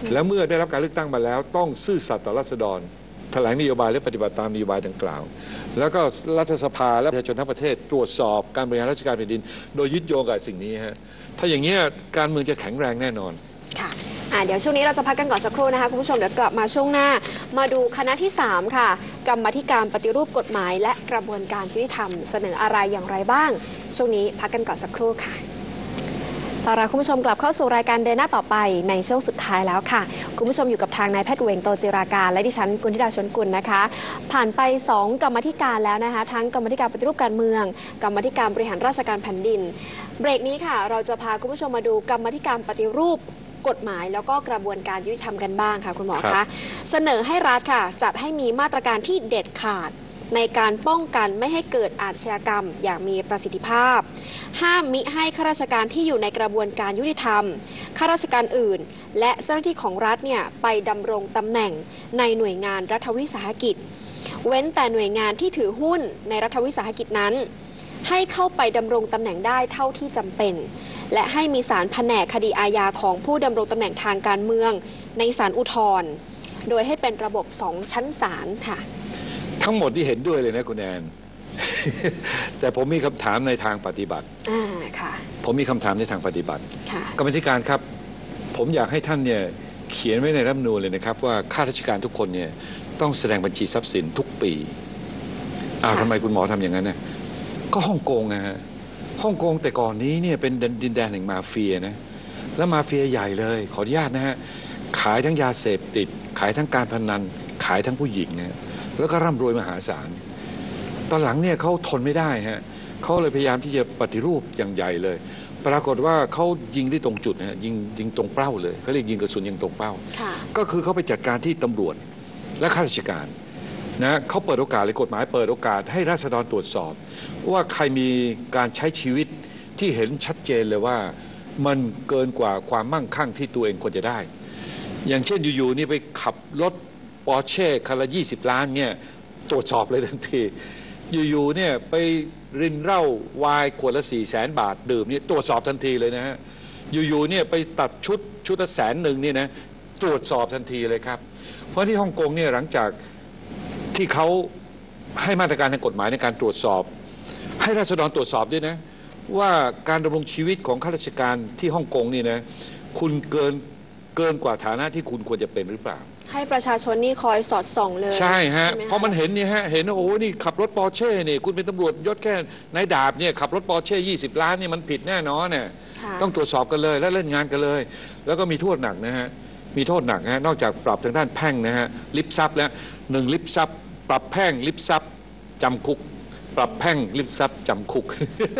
แล้วเมื่อได้รับการเลือกตั้งมาแล้วต้องซื่อสัตย์ต่อราษฎรแถลงนโยบายและปฏิบัติตามนโยบายดังกล่าวแล้วก็รัฐสภาและประชาชนทั้งประเทศตรวจสอบการบริหารราชการแผ่นดินโดยยึดโยงกับสิ่งนี้ฮะถ้าอย่างนี้การเมืองจะแข็งแรงแน่นอนค่ะเดี๋ยวช่วงนี้เราจะพักกันก่อนสักครู่นะคะคุณผู้ชมเดี๋ยวกลับมาช่วงหน้ามาดูคณะที่3ค่ะกรรมาธิการปฏิรูปกฎหมายและกระบวนการยุติธรรมเสนออะไรอย่างไรบ้างช่วงนี้พักกันก่อนสักครู่ค่ะต้อนรับคุณผู้ชมกลับเข้าสู่รายการเดินหน้าต่อไปในช่วงสุดท้ายแล้วค่ะคุณผู้ชมอยู่กับทางนายแพทย์เวงโตจิราการและดิฉันกุลธิดาชวนกุลนะคะผ่านไป2กรรมาธิการแล้วนะคะทั้งกรรมาธิการปฏิรูปการเมืองกรรมาธิการบริหารราชการแผ่นดินเบรกนี้ค่ะเราจะพาคุณผู้ชมมาดูกรรมาธิการปฏิรูปกฎหมายแล้วก็กระบวนการยุติธรรมกันบ้างค่ะคุณหมอคะเสนอให้รัฐค่ะจัดให้มีมาตรการที่เด็ดขาดในการป้องกันไม่ให้เกิดอาชญากรรมอย่างมีประสิทธิภาพห้ามมิให้ข้าราชการที่อยู่ในกระบวนการยุติธรรมข้าราชการอื่นและเจ้าหน้าที่ของรัฐเนี่ยไปดำรงตำแหน่งในหน่วยงานรัฐวิสาหกิจเว้นแต่หน่วยงานที่ถือหุ้นในรัฐวิสาหกิจนั้นให้เข้าไปดำรงตำแหน่งได้เท่าที่จำเป็นและให้มีศาลแผนกคดีอาญาของผู้ดำรงตำแหน่งทางการเมืองในศาลอุทธรณ์โดยให้เป็นระบบ2 ชั้นศาลค่ะทั้งหมดที่เห็นด้วยเลยนะคุณแอน แต่ผมมีคำถามในทางปฏิบัติค่ะผมมีคำถามในทางปฏิบัติกรรมธิการครับผมอยากให้ท่านเนี่ยเขียนไว้ในรัฐธรรมนูญเลยนะครับว่าข้าราชการทุกคนเนี่ยต้องแสดงบัญชีทรัพย์สินทุกปีทำไมคุณหมอทำอย่างนั้นนะก็ฮ่องกงนะฮะฮ่องกงแต่ก่อนนี้เนี่ยเป็นดินแดนแห่งมาเฟียนะแล้วมาเฟียใหญ่เลยขออนุญาตนะฮะขายทั้งยาเสพติดขายทั้งการพนันขายทั้งผู้หญิงนะแล้วก็ร่ำรวยมหาศาลตอนหลังเนี่ยเขาทนไม่ได้ฮะเขาเลยพยายามที่จะปฏิรูปอย่างใหญ่เลยปรากฏว่าเขายิงได้ตรงจุดนะยิงตรงเป้าเลยเขาเรียกยิงกระสุนยิงตรงเป้าก็คือเขาไปจัดการที่ตำรวจและข้าราชการนะเขาเปิดโอกาสเลยกฎหมายเปิดโอกาสให้ราษฎรตรวจสอบว่าใครมีการใช้ชีวิตที่เห็นชัดเจนเลยว่ามันเกินกว่าความมั่งคั่งที่ตัวเองควรจะได้อย่างเช่นอยู่ๆนี่ไปขับรถปอร์เช่คันละ20 ล้านเนี่ยตรวจสอบเลยทันทีอยู่ๆเนี่ยไปรินเหล้าวายขวดละ400,000 บาทดื่มเนี่ยตรวจสอบทันทีเลยนะฮะอยู่ๆเนี่ยไปตัดชุดละ100,000เนี่ยนะตรวจสอบทันทีเลยครับเพราะที่ฮ่องกงเนี่ยหลังจากที่เขาให้มาตรการทางกฎหมายในการตรวจสอบให้ราษฎรตรวจสอบด้วยนะว่าการดำรงชีวิตของข้าราชการที่ฮ่องกงนี่นะคุณเกินกว่าฐานะที่คุณควรจะเป็นหรือเปล่าให้ประชาชนนี่คอยสอดส่องเลยใช่ฮะเพราะมันเห็นนี่ฮะเห็นโอ้นี่ขับรถปอร์เช่เนี่ยคุณเป็นตำรวจยศแค่นายดาบเนี่ยขับรถปอร์เช่20 ล้านนี่มันผิดแน่นอนเนี่ยต้องตรวจสอบกันเลยและเล่นงานกันเลยแล้วก็มีโทษหนักนะฮะมีโทษหนักฮะนอกจากปรับทางด้านแพ่งนะฮะลิฟทรัพย์แล้ว1 ลิฟทรัพย์ปรับแพ่งลิฟทรัพย์จำคุกปรับแพ่งลิฟทรัพย์จำคุก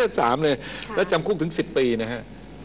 3เลยแล้วจำคุกถึง10 ปีนะฮะ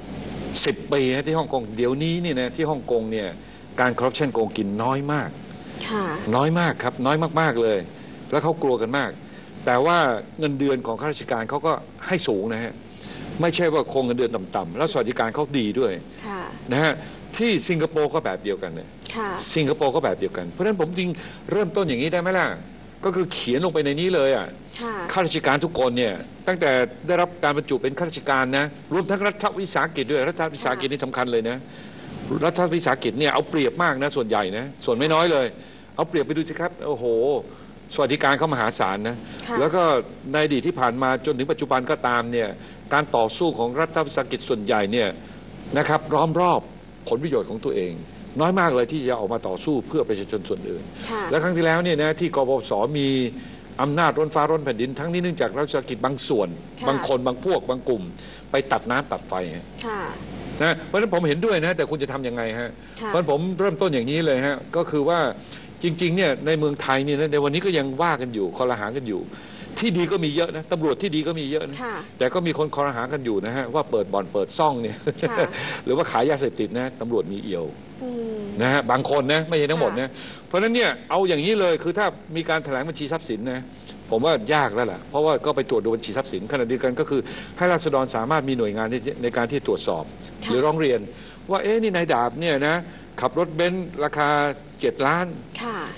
10 ปีที่ฮ่องกงเดี๋ยวนี้นี่นะที่ฮ่องกงเนี่ยการคอร์รัปชันโกงกินน้อยมากน้อยมากครับน้อยมากๆเลยแล้วเขากลัวกันมากแต่ว่าเงินเดือนของข้าราชการเขาก็ให้สูงนะฮะไม่ใช่ว่าคงเงินเดือนต่ำๆแล้วสวัสดิการเขาดีด้วยนะฮะที่สิงคโปร์ก็แบบเดียวกันเลยสิงคโปร์ก็แบบเดียวกันเพราะฉะนั้นผมจริงเริ่มต้นอย่างนี้ได้ไหมล่ะก็คือเขียนลงไปในนี้เลยอ่ะข้าราชการทุกคนเนี่ยตั้งแต่ได้รับการบรรจุเป็นข้าราชการนะรวมทั้งรัฐวิสาหกิจด้วยรัฐวิสาหกิจนี่สำคัญเลยนะรัฐวิสาหกิจเนี่ยเอาเปรียบมากนะส่วนใหญ่นะส่วนไม่น้อยเลยเอาเปรียบไปดูสิครับโอ้โหสวัสดิการเขามหาศาลนะแล้วก็ในอดีตที่ผ่านมาจนถึงปัจจุบันก็ตามเนี่ยการต่อสู้ของรัฐวิสาหกิจส่วนใหญ่เนี่ยนะครับล้อมรอบผลประโยชน์ของตัวเองน้อยมากเลยที่จะออกมาต่อสู้เพื่อประชาชนส่วนอื่นและครั้งที่แล้วเนี่ยนะที่กบพศมีอำนาจร้นฟ้าร้นแผ่นดินทั้งนี้เนื่องจากรัฐวิสาหกิจบางส่วนบางคนบางพวกบางกลุ่มไปตัดน้ำตัดไฟนะเพราะฉะนั้นผมเห็นด้วยนะแต่คุณจะทำยังไงฮะเพราะผมเริ่มต้นอย่างนี้เลยฮะก็คือว่าจริงๆเนี่ยในเมืองไทยเนี่ยในวันนี้ก็ยังว่ากันอยู่คอรหากันอยู่ที่ดีก็มีเยอะนะตำรวจที่ดีก็มีเยอะนะแต่ก็มีคนคอรหากันอยู่นะฮะว่าเปิดบ่อนเปิดซ่องเนี่ยหรือว่าขายยาเสพติดนะตำรวจมีเอี่ยวนะฮะบางคนนะไม่ใช่ทั้งหมดนะเพราะฉะนั้นเนี่ยเอาอย่างนี้เลยคือถ้ามีการแถลงบัญชีทรัพย์สินนะผมว่ายากแล้วล่ะเพราะว่าก็ไปตรวจดูบัญชีทรัพย์สินขณะเดียวกันก็คือให้ราษฎรสามารถมีหน่วยงานในการที่ตรวจสอบหรือร้องเรียนว่านี่นายดาบเนี่ยนะขับรถเบนซ์ราคา7 ล้านมีรถตู้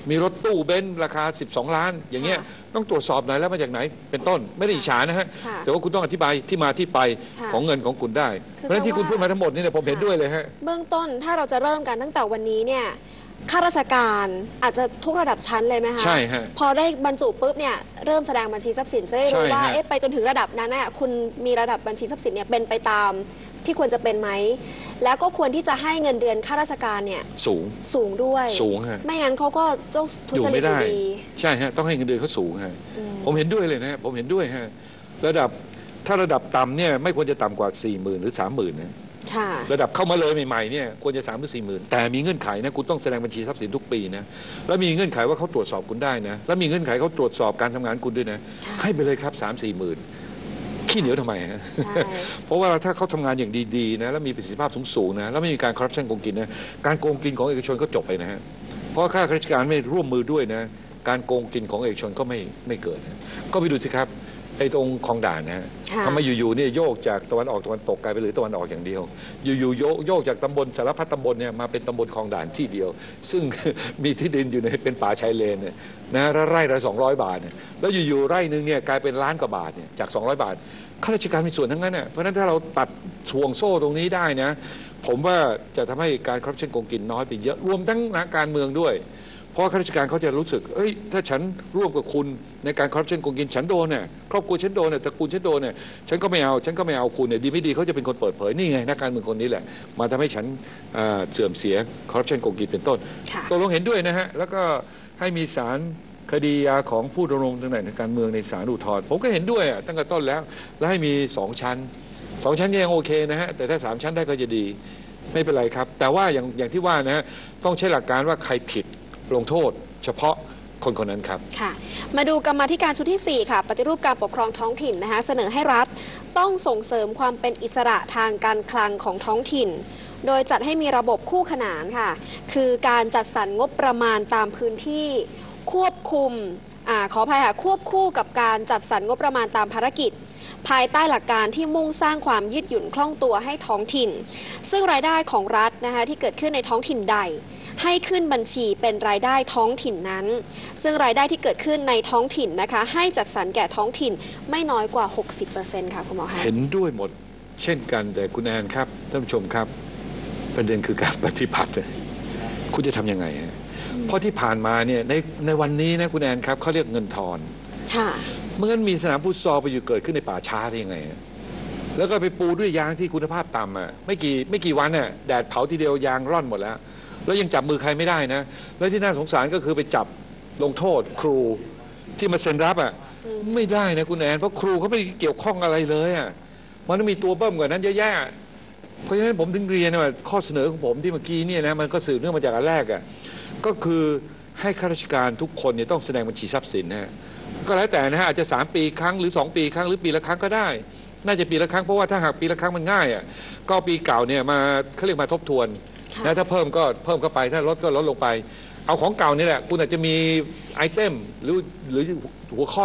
ตู้เบนซ์ราคา12 ล้านอย่างเงี้ยต้องตรวจสอบหน่อยแล้วมาจากไหนเป็นต้นไม่ได้อิจฉานะฮะแต่ว่าคุณต้องอธิบายที่มาที่ไปของเงินของคุณได้เพราะฉะนั้นที่คุณพูดมาทั้งหมดนี่เนี่ยผมเห็นด้วยเลยฮะเบื้องต้นถ้าเราจะเริ่มกันตั้งแต่วันนี้เนี่ยข้าราชการอาจจะทุกระดับชั้นเลยไหมคะใช่ฮะพอได้บรรจุปุ๊บเนี่ยเริ่มแสดงบัญชีทรัพย์สินจะได้รู้ว่าไปจนถึงระดับนั้นน่ะคุณมีระดับบัญชีทรัพย์สินเนี่ยเป็นไปตามที่ควรจะเป็นไหมแล้วก็ควรที่จะให้เงินเดือนข้าราชการเนี่ยสูงด้วยสูงฮะไม่งั้นเขาก็ต้องทุจริตอยู่ดีใช่ฮะต้องให้เงินเดือนเขาสูงฮะผมเห็นด้วยเลยนะผมเห็นด้วยฮะถ้าระดับต่ำเนี่ยไม่ควรจะต่ำกว่า 40,000 หรือ 30,000 นะระดับเข้ามาเลยใหม่ๆเนี่ยควรจะ3 หรือ 40,000แต่มีเงื่อนไขนะคุณต้องแสดงบัญชีทรัพย์สินทุกปีนะแล้วมีเงื่อนไขว่าเขาตรวจสอบคุณได้นะแล้วมีเงื่อนไขเขาตรวจสอบการทำงานคุณด้วยนะให้ไปเลยครับ3-4 หมื่นขี้เหนียวทำไมฮะเพราะว่าถ้าเขาทำงานอย่างดีๆนะแล้วมีประสิทธิภาพสูงๆนะแล้วไม่มีการคอร์รัปชันโกงกินนะการโกงกินของเอกชนก็จบไปนะฮะเพราะข้าราชการไม่ร่วมมือด้วยนะการโกงกินของเอกชนก็ไม่เกิดนะก็ไปดูสิครับไอ้ตรงคลองด่านนะฮะทำไมอยู่ๆเนี่ยโยกจากตะวันออกตะวันตกกลายไปเหลือตะวันออกอย่างเดียวอยู่ๆโยกจากตำบลสารพัดตำบลเนี่ยมาเป็นตำบลคลองด่านที่เดียวซึ่งมีที่ดินอยู่ในเป็นป่าชายเลนเนี่ยนะไร่ละ200 บาทเนี่ยแล้วอยู่ๆไร่นึงเนี่ยกลายเป็นล้านกว่าบาทเนี่ยจาก200 บาทข้าราชการมีส่วนทั้งนั้นน่ะเพราะฉะนั้นถ้าเราตัดห่วงโซ่ตรงนี้ได้นะผมว่าจะทำให้การคอร์รัปชันโกงกินน้อยไปเยอะรวมทั้งนักการเมืองด้วยเพราะข้าราชการเขาจะรู้สึกถ้าฉันร่วมกับคุณในการคอร์รัปชันโกงกินฉันโดนเนี่ยครอบครัวฉันโดนเนี่ยตระกูลฉันโดนเนี่ยฉันก็ไม่เอาคุณเนี่ยดีไม่ดีเขาจะเป็นคนเปิดเผยนี่ไงนักการเมืองคนนี้แหละมาทำให้ฉันเสื่อมเสียคอร์รัปชันโกงกินเป็นต้นตกลงเห็นด้วยนะฮะแล้วก็ให้มีศาลคดียาของผู้ดำรงตำแหน่งทางการเมืองในศาลอุทธรณ์ผมก็เห็นด้วยตั้งแต่ต้นแล้วให้มี2 ชั้นยังโอเคนะฮะแต่ถ้า3 ชั้นได้ก็จะดีไม่เป็นไรครับแต่ว่าอย่างที่ว่านะฮะต้องใช้หลักการว่าใครผิดลงโทษเฉพาะคนนั้นครับค่ะมาดูกรรมาธิการชุดที่4ค่ะปฏิรูปการปกครองท้องถิ่นนะคะเสนอให้รัฐต้องส่งเสริมความเป็นอิสระทางการคลังของท้องถิ่นโดยจัดให้มีระบบคู่ขนานค่ะคือการจัดสรรงบประมาณตามพื้นที่ควบคุมขออภัยค่ะควบคู่กับการจัดสรรงบประมาณตามภารกิจภายใต้หลักการที่มุ่งสร้างความยืดหยุ่นคล่องตัวให้ท้องถิ่นซึ่งรายได้ของรัฐนะคะที่เกิดขึ้นในท้องถิ่นใดให้ขึ้นบัญชีเป็นรายได้ท้องถิ่นนั้นซึ่งรายได้ที่เกิดขึ้นในท้องถิ่นนะคะให้จัดสรรแก่ท้องถิ่นไม่น้อยกว่า 60% ค่ะคุณหมอคะเห็นด้วยหมดเช่นกันแต่คุณแอนครับท่านผู้ชมครับประเด็นคือการปฏิบัติคุณจะทำยังไงเพราะที่ผ่านมาเนี่ยในวันนี้นะคุณแอนครับเขาเรียกเงินทอนเมื่อนั้นมีสนามฟุตซอลไปอยู่เกิดขึ้นในป่าช้าได้ยังไงแล้วก็ไปปูด้วยยางที่คุณภาพต่ำไม่กี่วันเนี่ยแดดเผาทีเดียวยางร่อนหมดแล้วยังจับมือใครไม่ได้นะแล้วที่น่าสงสารก็คือไปจับลงโทษครูที่มาเซ็นรับไม่ได้นะคุณแอนเพราะครูเขาไม่เกี่ยวข้องอะไรเลยมันต้องมีตัวเบิ้มกว่านั้นเยอะแยะเพราะฉะนั้นผมถึงเรียนว่าข้อเสนอของผมที่เมื่อกี้เนี่ยนะมันก็สืบเนื่องมาจากอันแรกก็คือให้ข้าราชการทุกคนเนี่ยต้องแสดงบัญชีทรัพย์สินก็แล้วแต่นะฮะอาจจะ3 ปีครั้งหรือ2 ปีครั้งหรือปีละครั้งก็ได้น่าจะปีละครั้งเพราะว่าถ้าหากปีละครั้งมันง่ายก็ปีเก่าเนี่ยมาเขาเรียกมาทบทวนนะถ้าเพิ่มก็เพิ่มเข้าไปถ้าลดก็ลดลงไปเอาของเก่านี่แหละคุณอาจจะมีไอเทมหรือหัวข้อ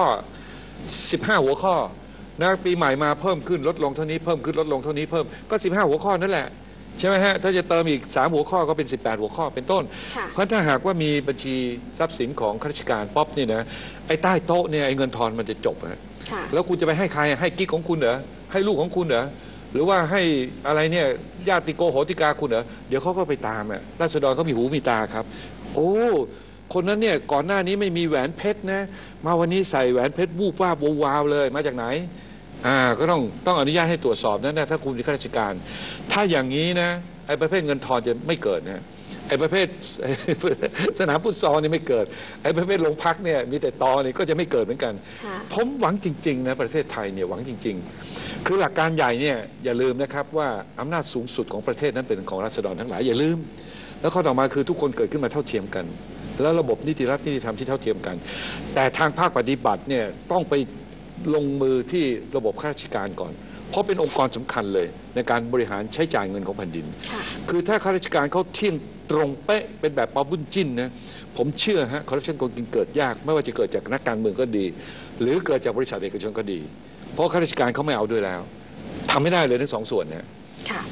15 หัวข้อนะปีใหม่มาเพิ่มขึ้นลดลงเท่านี้เพิ่มขึ้นลดลงเท่านี้เพิ่มก็15 หัวข้อนั่นแหละใช่ไหมฮะถ้าจะเติมอีก3 หัวข้อก็เป็น18 หัวข้อเป็นต้นเพราะถ้าหากว่ามีบัญชีทรัพย์สินของข้าราชการป๊อปนี่นะไอ้ใต้โต๊ะเนี่ยไอ้เงินทอนมันจะจบแล้วคุณจะไปให้ใครให้กิ๊กของคุณเหรอให้ลูกของคุณเหรอหรือว่าให้อะไรเนี่ยญาติโกโหติกาคุณเหรอเดี๋ยวเขาก็ไปตามราษฎรเขามีหูมีตาครับโอ้คนนั้นเนี่ยก่อนหน้านี้ไม่มีแหวนเพชรนะมาวันนี้ใส่แหวนเพชรวูบวาบวาวเลยมาจากไหนก็ต้องอนุญาตให้ตรวจสอบนะถ้าคุณเป็นข้าราชการถ้าอย่างนี้นะไอ้ประเภทเงินทอนจะไม่เกิดนะไอ้ประเภทสนามฟุตซอลนี่ไม่เกิดไอ้ประเภทโรงพักเนี่ยมีแต่ตอนี่ก็จะไม่เกิดเหมือนกันผมหวังจริงๆนะประเทศไทยเนี่ยหวังจริงๆคือหลักการใหญ่เนี่ยอย่าลืมนะครับว่าอำนาจสูงสุดของประเทศนั้นเป็นของราษฎรทั้งหลายอย่าลืมแล้วข้อต่อมาคือทุกคนเกิดขึ้นมาเท่าเทียมกันแล้วระบบนิติรัฐนิติธรรมที่เท่าเทียมกันแต่ทางภาคปฏิบัติเนี่ยต้องไปลงมือที่ระบบข้าราชการก่อนเพราะเป็นองค์กรสำคัญเลยในการบริหารใช้จ่ายเงินของแผ่นดินคือถ้าข้าราชการเขาเที่ยงตรงเป๊ะเป็นแบบปาบุญจิ้นนะผมเชื่อคอร์รัปชันโกงกินเกิดยากไม่ว่าจะเกิดจากนักการเมืองก็ดีหรือเกิดจากบริษัทเอกชนก็ดีเพราะข้าราชการเขาไม่เอาด้วยแล้วทำไม่ได้เลยทั้ง2 ส่วนค่ะ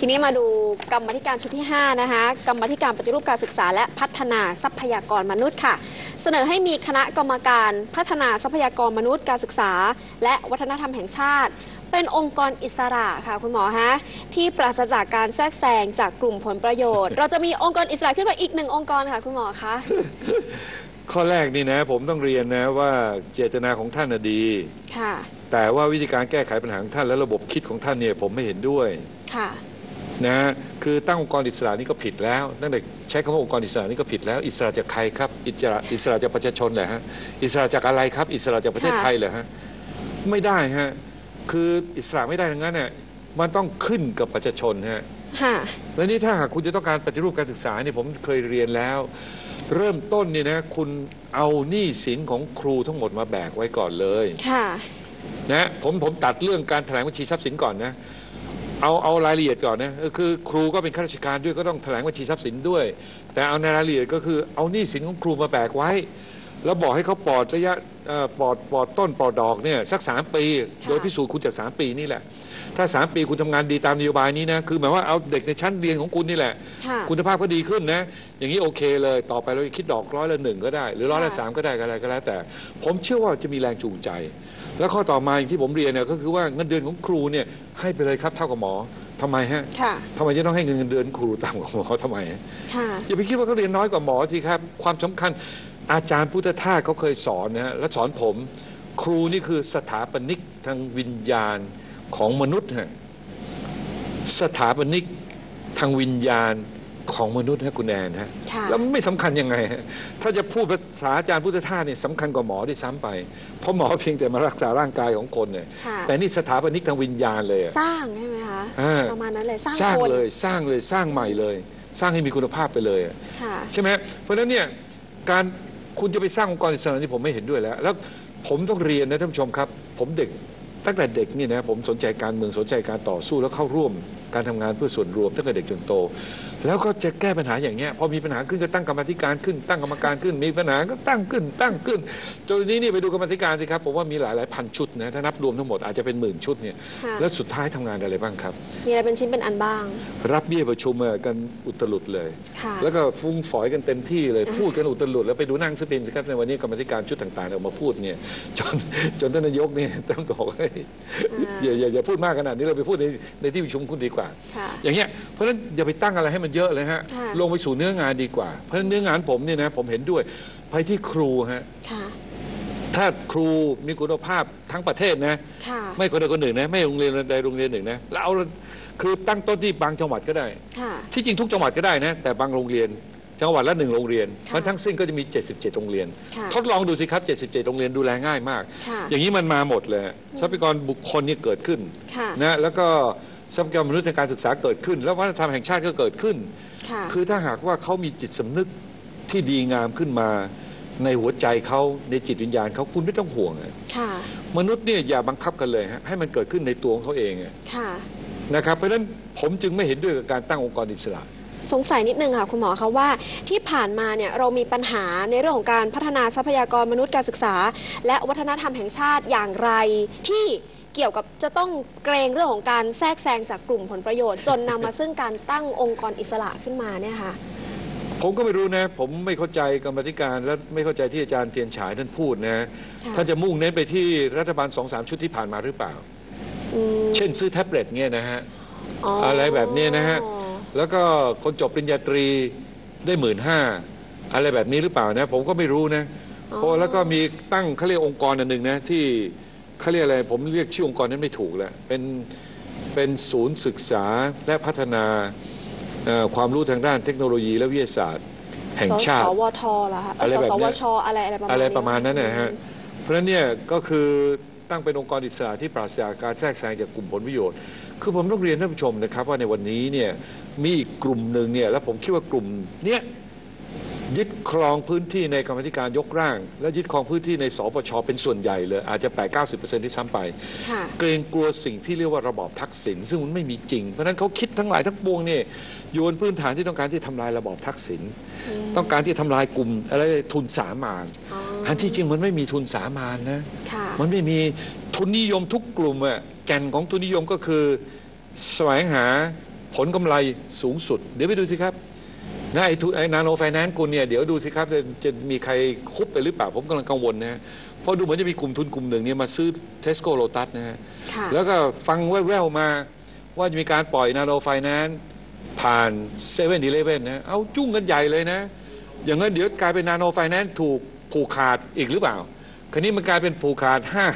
ทีนี้มาดูกรรมาธิการชุดที่5นะคะกรรมาธิการปฏิรูปการศึกษาและพัฒนาทรัพยากรมนุษย์ค่ะเสนอให้มีคณะกรรมการพัฒนาทรัพยากรมนุษย์การศึกษาและวัฒนธรรมแห่งชาติเป็นองค์กรอิสระค่ะคุณหมอฮะที่ปราศจากการแทรกแซงจากกลุ่มผลประโยชน์ เราจะมีองค์กรอิสระขึ้นมาอีก1องค์กรค่ะคุณหมอคะข้อแรกนี่นะผมต้องเรียนนะว่าเจตนาของท่านดีค่ะแต่ว่าวิธีการแก้ไขปัญหาของท่านและระบบคิดของท่านเนี่ยผมไม่เห็นด้วยค่ะนะคือตั้งองค์กรอิสระนี่ก็ผิดแล้วตั้งแต่ใช้คำว่าองค์กรอิสระนี่ก็ผิดแล้วอิสระจากใครครับอิสระจากประชาชนเหรอฮะอิสระจากอะไรครับอิสระจากประเทศไทยเหรอฮะไม่ได้ฮะคืออิสระไม่ได้ทั้งนั้นเนี่ยมันต้องขึ้นกับประชาชนฮะค่ะและนี่ถ้าหากคุณจะต้องการปฏิรูปการศึกษาเนี่ยผมเคยเรียนแล้ว เริ่มต้นนี่นะคุณเอาหนี้สินของครูทั้งหมดมาแบกไว้ก่อนเลยค่ะนะผมตัดเรื่องการแถลงบัญชีทรัพย์สินก่อนนะเอารายละเอียดก่อนนะคือครูก็เป็นข้าราชการด้วยก็ต้องแถลงบัญชีทรัพย์สินด้วย แต่เอาในรายละเอียดก็คือเอาหนี้สินของครูมาแบกไว้ แล้วบอกให้เขาปลอดระยะปลอดต้นปลอดดอกเนี่ยสัก3 ปี โดยพิสูจน์คุณจาก3 ปีนี่แหละถ้า3 ปีคุณทำงานดีตามนโยบายนี้นะคือหมายว่าเอาเด็กในชั้นเรียนของคุณนี่แหละค่ะคุณภาพก็ดีขึ้นนะอย่างนี้โอเคเลยต่อไปเราคิดดอก100% ก็ได้หรือ100% ก็ได้อะไรก็แล้วแต่ผมเชื่อว่าจะมีแรงจูงใจ แล้วข้อต่อมาอย่างที่ผมเรียนเนี่ยก็คือว่าเงินเดือนของครูเนี่ยให้ไปเลยครับเท่ากับหมอทำไมฮะค่ะทำไมจะต้องให้เงินเดือนครูต่ำกว่าหมอทำไมฮะค่ะอย่าไปคิดว่าเขาเรียนน้อยกว่าหมอสิครับความสำคัญอาจารย์พุทธทาสเขาเคยสอนนะฮะและสอนผมครูนี่คือสถาปนิกทางวิญญาณของมนุษย์ฮะสถาปนิกทางวิญญาณของมนุษย์ฮะคุณแอนฮะค่ะแล้วไม่สำคัญยังไงฮะถ้าจะพูดภาษาอาจารย์พุทธทาสเนี่ยสำคัญกว่าหมอที่ซ้ำไปเพราะหมอเพียงแต่มารักษาร่างกายของคนเนี่ยค่ะแต่นี่สถาปนิกทางวิญญาณเลยอะสร้างใช่ไหมคะอ่าประมาณนั้นเลยสร้างสร้างคนเลยสร้างใหม่เลย สร้างให้มีคุณภาพไปเลยอะค่ะใช่ไหมเพราะฉะนั้นเนี่ยการคุณจะไปสร้างองค์กรอิสระนี่ผมไม่เห็นด้วยแล้ว แล้วผมต้องเรียนนะท่านผู้ชมครับ ผมเด็กตั้งแต่เด็กนี่นะผมสนใจการเมืองสนใจการต่อสู้แล้วเข้าร่วมการทำงานเพื่อส่วนรวมตั้งแต่เด็กจนโต แล้วก็จะแก้ปัญหาอย่างเงี้ยพอมีปัญหาขึ้นก็ตั้งกรรมาธิการขึ้นตั้งกรรมการขึ้นมีปัญหาก็ตั้งขึ้นจนนี้นี่ไปดูกรรมาธิการสิครับผมว่ามีหลายพันชุดนะถ้านับรวมทั้งหมดอาจจะเป็น10,000 ชุดเนี่ยค่ะแล้วสุดท้ายทำงานอะไรบ้างครับมีอะไรเป็นชิ้นเป็นอันบ้างรับเบี้ยประชุมกันอุตลุดเลยค่ะแล้วก็ฟุ้งฝอยกันเต็มที่เลยพูดกันอุตลุดแล้วไปดูนั่งสปินสิครับในวันนี้กรรมาธิการชุดต่างๆออกมาพูดเนี่ยจนท่านนายกเนี่ยต้องบอกว่าอย่าพูดมากขนาดนี้เราไปพูดในที่ประชุมคุณดีกว่าค่ะอย่างเงี้ยเพราะฉะนั้นอย่าไปตั้งอะไรให้มันเยอะเลยฮะค่ะลงไปสู่เนื้องานดีกว่า เพราะฉะนั้นเนื้องานผมเนี่ยนะผมเห็นด้วยไปที่ครูฮะค่ะถ้าครูมีคุณภาพทั้งประเทศนะค่ะไม่คนใดคนหนึ่งนะไม่โรงเรียนใดโรงเรียนหนึ่งนะแล้วเอาคือตั้งต้นที่บางจังหวัดก็ได้ค่ะที่จริงทุกจังหวัดก็ได้นะแต่บางโรงเรียนจังหวัดละ1 โรงเรียนค่ะมันทั้งสิ้นก็จะมี77 โรงเรียนค่ะทดลองดูสิครับ77 โรงเรียนดูแลง่ายมากค่ะอย่างนี้มันมาหมดเลยทรัพยากรบุคคลนี่เกิดขึ้นค่ะนะแล้วก็ทรัพยากรมนุษย์ทางการศึกษาเกิดขึ้น แล้ววัฒนธรรมแห่งชาติก็เกิดขึ้นค่ะคือถ้าหากว่าเขามีจิตสำนึกที่ดีงามขึ้นมาในหัวใจเขาในจิตวิญญาณเขาคุณไม่ต้องห่วงอะค่ะมนุษย์เนี่ยอย่าบังคับกันเลยฮะให้มันเกิดขึ้นในตัวของเขาเองอะค่ะนะครับเพราะฉะนั้นผมจึงไม่เห็นด้วยกับการตั้งองค์กรอิสระสงสัยนิดนึงค่ะคุณหมอคะว่าที่ผ่านมาเนี่ยเรามีปัญหาในเรื่องของการพัฒนาทรัพยากรมนุษย์การศึกษา และวัฒนธรรมแห่งชาติอย่างไรที่เกี่ยวกับจะต้องเกรงเรื่องของการแทรกแซงจากกลุ่มผลประโยชน์ จนนำมาซึ่งการตั้งองค์กรอิสระขึ้นมาเนี่ยค่ะผมก็ไม่รู้นะผมไม่เข้าใจกรรมาธิการและไม่เข้าใจที่อาจารย์เทียนฉายท่านพูดนะค่ะท่านจะมุ่งเน้นไปที่รัฐบาล2-3 ชุดที่ผ่านมาหรือเปล่าอืมเช่นซื้อแท็บเล็ตเนี่ยนะฮะ อะไรแบบนี้นะฮะ แล้วก็คนจบปริญญาตรีได้15,000อะไรแบบนี้หรือเปล่านะผมก็ไม่รู้นะอ๋อเพราะแล้วก็มีตั้งเขาเรียกองค์กรอันหนึ่งนะที่เขาเรียกอะไรผมเรียกชื่อองค์กรนั้นไม่ถูกแล้วเป็นศูนย์ศึกษาและพัฒนาความรู้ทางด้านเทคโนโลยีและวิทยาศาสตร์แห่งชาติสวทเหรอคะอะไรแบบสเนี้วย ชอะไรประมาณนี้นั้นนะฮะเพราะฉะนั้นเนี่ยก็คือตั้งเป็นองค์กรอิสระที่ปราศจากการแทรกแซงจากกลุ่มผลประโยชน์คือผมต้องเรียนท่านผู้ชมนะครับว่าในวันนี้เนี่ยมีอีกกลุ่มหนึ่งเนี่ยแล้วผมคิดว่ากลุ่มเนี้ยยึดครองพื้นที่ในกรรมาธิการยกร่าง และยึดครองพื้นที่ในสปชเป็นส่วนใหญ่เลยอาจจะ 8-90% ที่ซ้ำไปค่ะเกรงกลัวสิ่งที่เรียกว่าระบอบทักษิณซึ่งมันไม่มีจริงเพราะฉะนั้นเขาคิดทั้งหลายทั้งปวงเนี่ยโยนพื้นฐานที่ต้องการที่ทำลายระบอบทักษิณต้องการที่ทำลายกลุ่มอะไรทุนสามานอ๋ออันที่จริงมันไม่มีทุนสามานนะค่ะมันไม่มีทุนนิยมทุกกลุ่มอะแก่นของทุนนิยมก็คือแสวงหาผลกำไรสูงสุดเดี๋ยวไปดูสิครับนะไอ้นาโนไฟแนนซ์คุณเนี่ยเดี๋ยวดูสิครับจะมีใครคุบไปหรือเปล่าผมกำลังกังวลนะเพราะดูเหมือนจะมีกลุ่มทุนกลุ่มหนึ่งเนี่ยมาซื้อเทสโก้โลตัสนะฮะแล้วก็ฟังแว่วๆมาว่าจะมีการปล่อยนาโนไฟแนนซ์ผ่านเซเว่นอีเลฟเว่นนะเอาจุ้งกันใหญ่เลยนะอย่างนั้นเดี๋ยวกลายเป็นนาโนไฟแนนซ์ถูกผูกขาดอีกหรือเปล่าคราวนี้มันกลายเป็นผูกขาด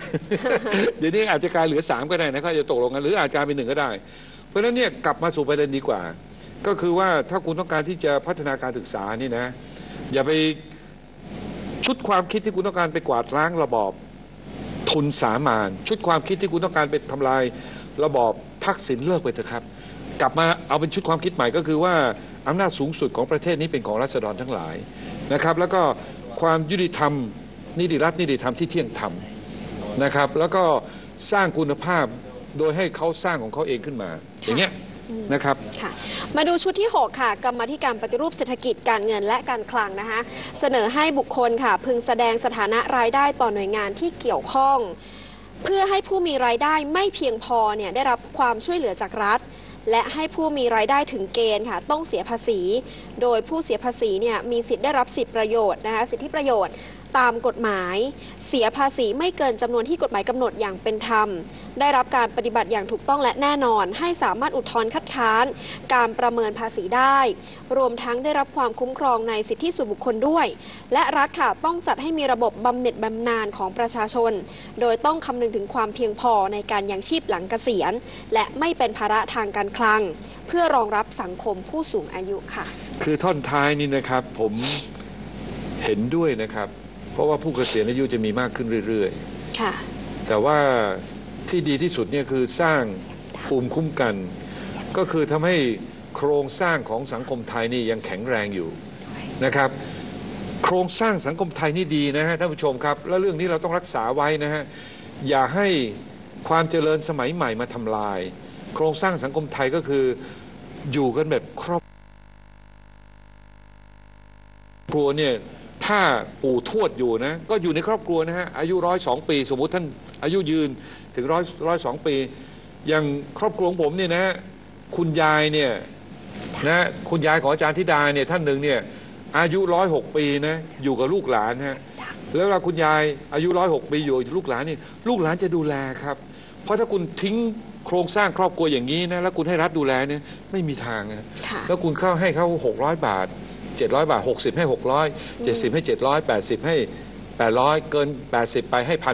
5 เดี๋ยวนี้อาจจะกลายเหลือ3ก็ได้นะเขาจะตกลงกันหรืออาจจะเป็น1ก็ได้เพราะฉะนั้นเนี่ยกลับมาสู่ประเด็นดีกว่าก็คือว่าถ้าคุณต้องการที่จะพัฒนาการศึกษานี่นะอย่าไปชุดความคิดที่คุณต้องการไปกวาดล้างระบอบทุนสามานชุดความคิดที่คุณต้องการไปทำลายระบอบทักษิณเลิกไปเถอะครับกลับมาเอาเป็นชุดความคิดใหม่ก็คือว่าอำนาจสูงสุดของประเทศนี้เป็นของราษฎรทั้งหลายนะครับแล้วก็ความยุติธรรมนิติรัฐนิติธรรมที่เที่ยงธรรมนะครับแล้วก็สร้างคุณภาพโดยให้เขาสร้างของเขาเองขึ้นมาอย่างเงี้ยนะครับค่ะมาดูชุดที่ 6 ค่ะกรรมาธิการปฏิรูปเศรษฐกิจการเงินและการคลังนะคะเสนอให้บุคคลค่ะพึงแสดงสถานะรายได้ต่อหน่วยงานที่เกี่ยวข้องเพื่อให้ผู้มีรายได้ไม่เพียงพอเนี่ยได้รับความช่วยเหลือจากรัฐและให้ผู้มีรายได้ถึงเกณฑ์ค่ะต้องเสียภาษีโดยผู้เสียภาษีเนี่ยมีสิทธิ์ได้รับสิทธิประโยชน์นะคะสิทธิประโยชน์ตามกฎหมายเสียภาษีไม่เกินจำนวนที่กฎหมายกำหนดอย่างเป็นธรรมได้รับการปฏิบัติอย่างถูกต้องและแน่นอนให้สามารถอุทธรณ์คัดค้านการประเมินภาษีได้รวมทั้งได้รับความคุ้มครองในสิทธิส่วนบุคคลด้วยและรัฐค่ะต้องจัดให้มีระบบบำเหน็จบำนาญของประชาชนโดยต้องคำนึงถึงความเพียงพอในการยังชีพหลังเกษียณและไม่เป็นภาระทางการคลังเพื่อรองรับสังคมผู้สูงอายุค่ะคือท่อนท้ายนี้นะครับผมเห็นด้วยนะครับเพราะว่าผู้เกษียณอายุจะมีมากขึ้นเรื่อยๆค่ะแต่ว่าที่ดีที่สุดเนี่ยคือสร้างภูมิคุ้มกันก็คือทำให้โครงสร้างของสังคมไทยนี่ยังแข็งแรงอยู่นะครับโครงสร้างสังคมไทยนี่ดีนะฮะท่านผู้ชมครับและเรื่องนี้เราต้องรักษาไว้นะฮะอย่าให้ความเจริญสมัยใหม่มาทำลายโครงสร้างสังคมไทยก็คืออยู่กันแบบครอบครัวเนี่ยถ้าปู่ทวดอยู่นะก็อยู่ในครอบครัวนะฮะอายุ102 ปีสมมุติท่านอายุยืนถึง102 ปีอย่างครอบครัวของผมเนี่ยนะคุณยายเนี่ยนะคุณยายของอาจารย์ธิดาเนี่ยท่านหนึ่งเนี่ยอายุ106 ปีนะอยู่กับลูกหลานฮะแล้วเวลาคุณยายอายุ106 ปีอยู่ลูกหลานนี่ลูกหลานจะดูแลครับเพราะถ้าคุณทิ้งโครงสร้างครอบครัวอย่างนี้นะแล้วคุณให้รัฐดูแลเนี่ยไม่มีทางนะแล้วคุณเข้าให้เขา600 บาท700 บาท60ให้600 70ให้700 80ให้800เกิน80ไปให้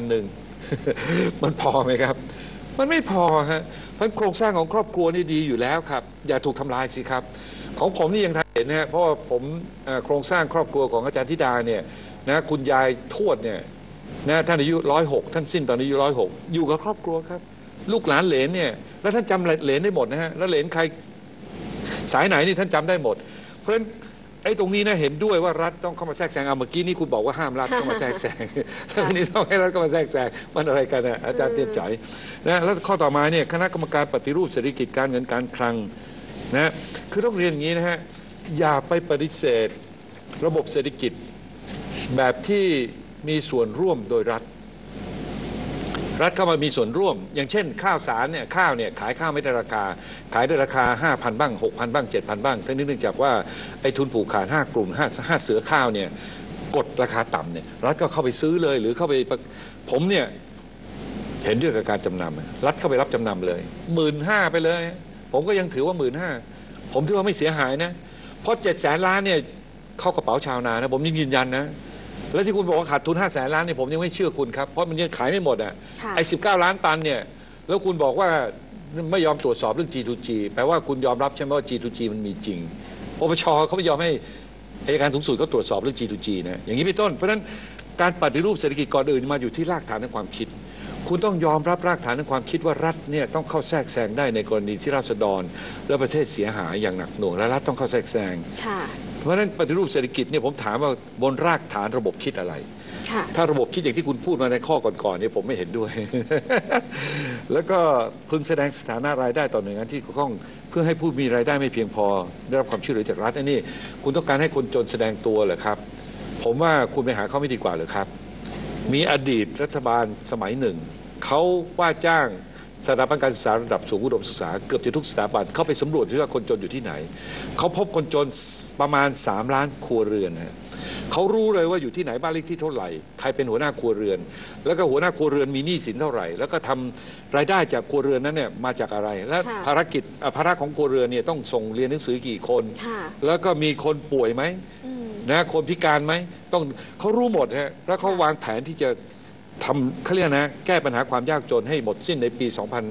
1,000มันพอไหมครับมันไม่พอฮะเพราะโครงสร้างของครอบครัวนี่ดีอยู่แล้วครับอย่าถูกทำลายสิครับของผมนี่ยังเห็นนะเพราะว่าผมโครงสร้างครอบครัวของอาจารย์ธิดาเนี่ยนะคุณยายทวดเนี่ยนะท่านอายุ106ท่านสิ้นตอนอายุ106อยู่กับครอบครัวครับลูกหลานเหลนเนี่ยแล้วท่านจำเหลนได้หมดนะฮะแล้วเหลนใครสายไหนนี่ท่านจำได้หมดเพราะฉะนั้นไอ้ตรงนี้นะเห็นด้วยว่ารัฐต้องเข้ามาแทรกแซงเมื่อกี้นี่คุณบอกว่าห้ามรัฐเข้ามาแทรกแซงแล้วทีนี้ต้องให้รัฐเข้ามาแทรกแซงมันอะไรกันนะอาจารย์เตียนใจนะแล้วข้อต่อมาเนี่ยคณะกรรมการปฏิรูปเศรษฐกิจการเงินการคลังนะคือต้องเรียนอย่างนี้นะฮะอย่าไปปฏิเสธระบบเศรษฐกิจแบบที่มีส่วนร่วมโดยรัฐเข้ามามีส่วนร่วมอย่างเช่นข้าวสารเนี่ยข้าวเนี่ยขายข้าวไม่ได้ราคาขายได้ราคา 5,000 บ้าง 6,000 บ้าง 7,000 บ้างทั้งนี้เนื่องจากว่าไอ้ทุนผูกขาด5 กลุ่ม5เสือข้าวเนี่ยกดราคาต่ำเนี่ยรัฐก็เข้าไปซื้อเลยหรือเข้าไปผมเนี่ยเห็นด้วยกับการจำนำรัฐเข้าไปรับจำนำเลย15,000ไปเลยผมก็ยังถือว่า15,000ผมถือว่าไม่เสียหายนะเพราะ700,000 ล้านเนี่ยเข้ากระเป๋าชาวนานะผมนี่ยืนยันนะแล้วที่คุณบอกว่าขาดทุน500,000 ล้านเนี่ยผมยังไม่เชื่อคุณครับเพราะมันยังขายไม่หมดอ่ะไอ้19 ล้านตันเนี่ยแล้วคุณบอกว่าไม่ยอมตรวจสอบเรื่อง G2G แปลว่าคุณยอมรับใช่ไหมว่า G2G มันมีจริงปปชเขาไม่ยอมให้อัยการสูงสุดเขาตรวจสอบเรื่อง G2G นะอย่างนี้เป็นต้นเพราะฉะนั้นการปฏิรูปเศรษฐกิจก่อนอื่นมาอยู่ที่รากฐานทางความคิดคุณต้องยอมรับรากฐานทางความคิดว่ารัฐเนี่ยต้องเข้าแทรกแซงได้ในกรณีที่ราษฎรและประเทศเสียหายอย่างหนักหน่วงและรัฐต้องเข้าแทรกแซงเพราะฉะนั้นปฏิรูปเศรษฐกิจเนี่ยผมถามว่าบนรากฐานระบบคิดอะไรถ้าระบบคิดอย่างที่คุณพูดมาในข้อก่อนๆเนี่ยผมไม่เห็นด้วย แล้วก็พึงแสดงสถานะรายได้ต่อหน่วยงานที่เกี่ยวข้องเพื่อให้ผู้มีรายได้ไม่เพียงพอได้รับความช่วยเหลือจากรัฐอันนี้คุณต้องการให้คนจนแสดงตัวเหรอครับผมว่าคุณไปหาเขาไม่ดีกว่าหรือครับมีอดีตรัฐบาลสมัยหนึ่งเขาว่าจ้างสถาบันการศึกษาระดับสูงอุดมศึกษาเกือบจะทุกสถาบันเข้าไปสำรวจที่ว่าคนจนอยู่ที่ไหนเขาพบคนจนประมาณ3 ล้านครัวเรือนนะเขารู้เลยว่าอยู่ที่ไหนบ้านเลขที่เท่าไหร่ใครเป็นหัวหน้าครัวเรือนแล้วก็หัวหน้าครัวเรือนมีหนี้สินเท่าไหร่แล้วก็ทำรายได้จากครัวเรือนนั้นเนี่ยมาจากอะไรและภาระของครัวเรือนเนี่ยต้องส่งเรียนหนังสือกี่คนแล้วก็มีคนป่วยไหมนะคนพิการไหมต้องเขารู้หมดฮะแล้วเขาวางแผนที่จะทำเขาเรียกนะแก้ปัญหาความยากจนให้หมดสิ้นในปี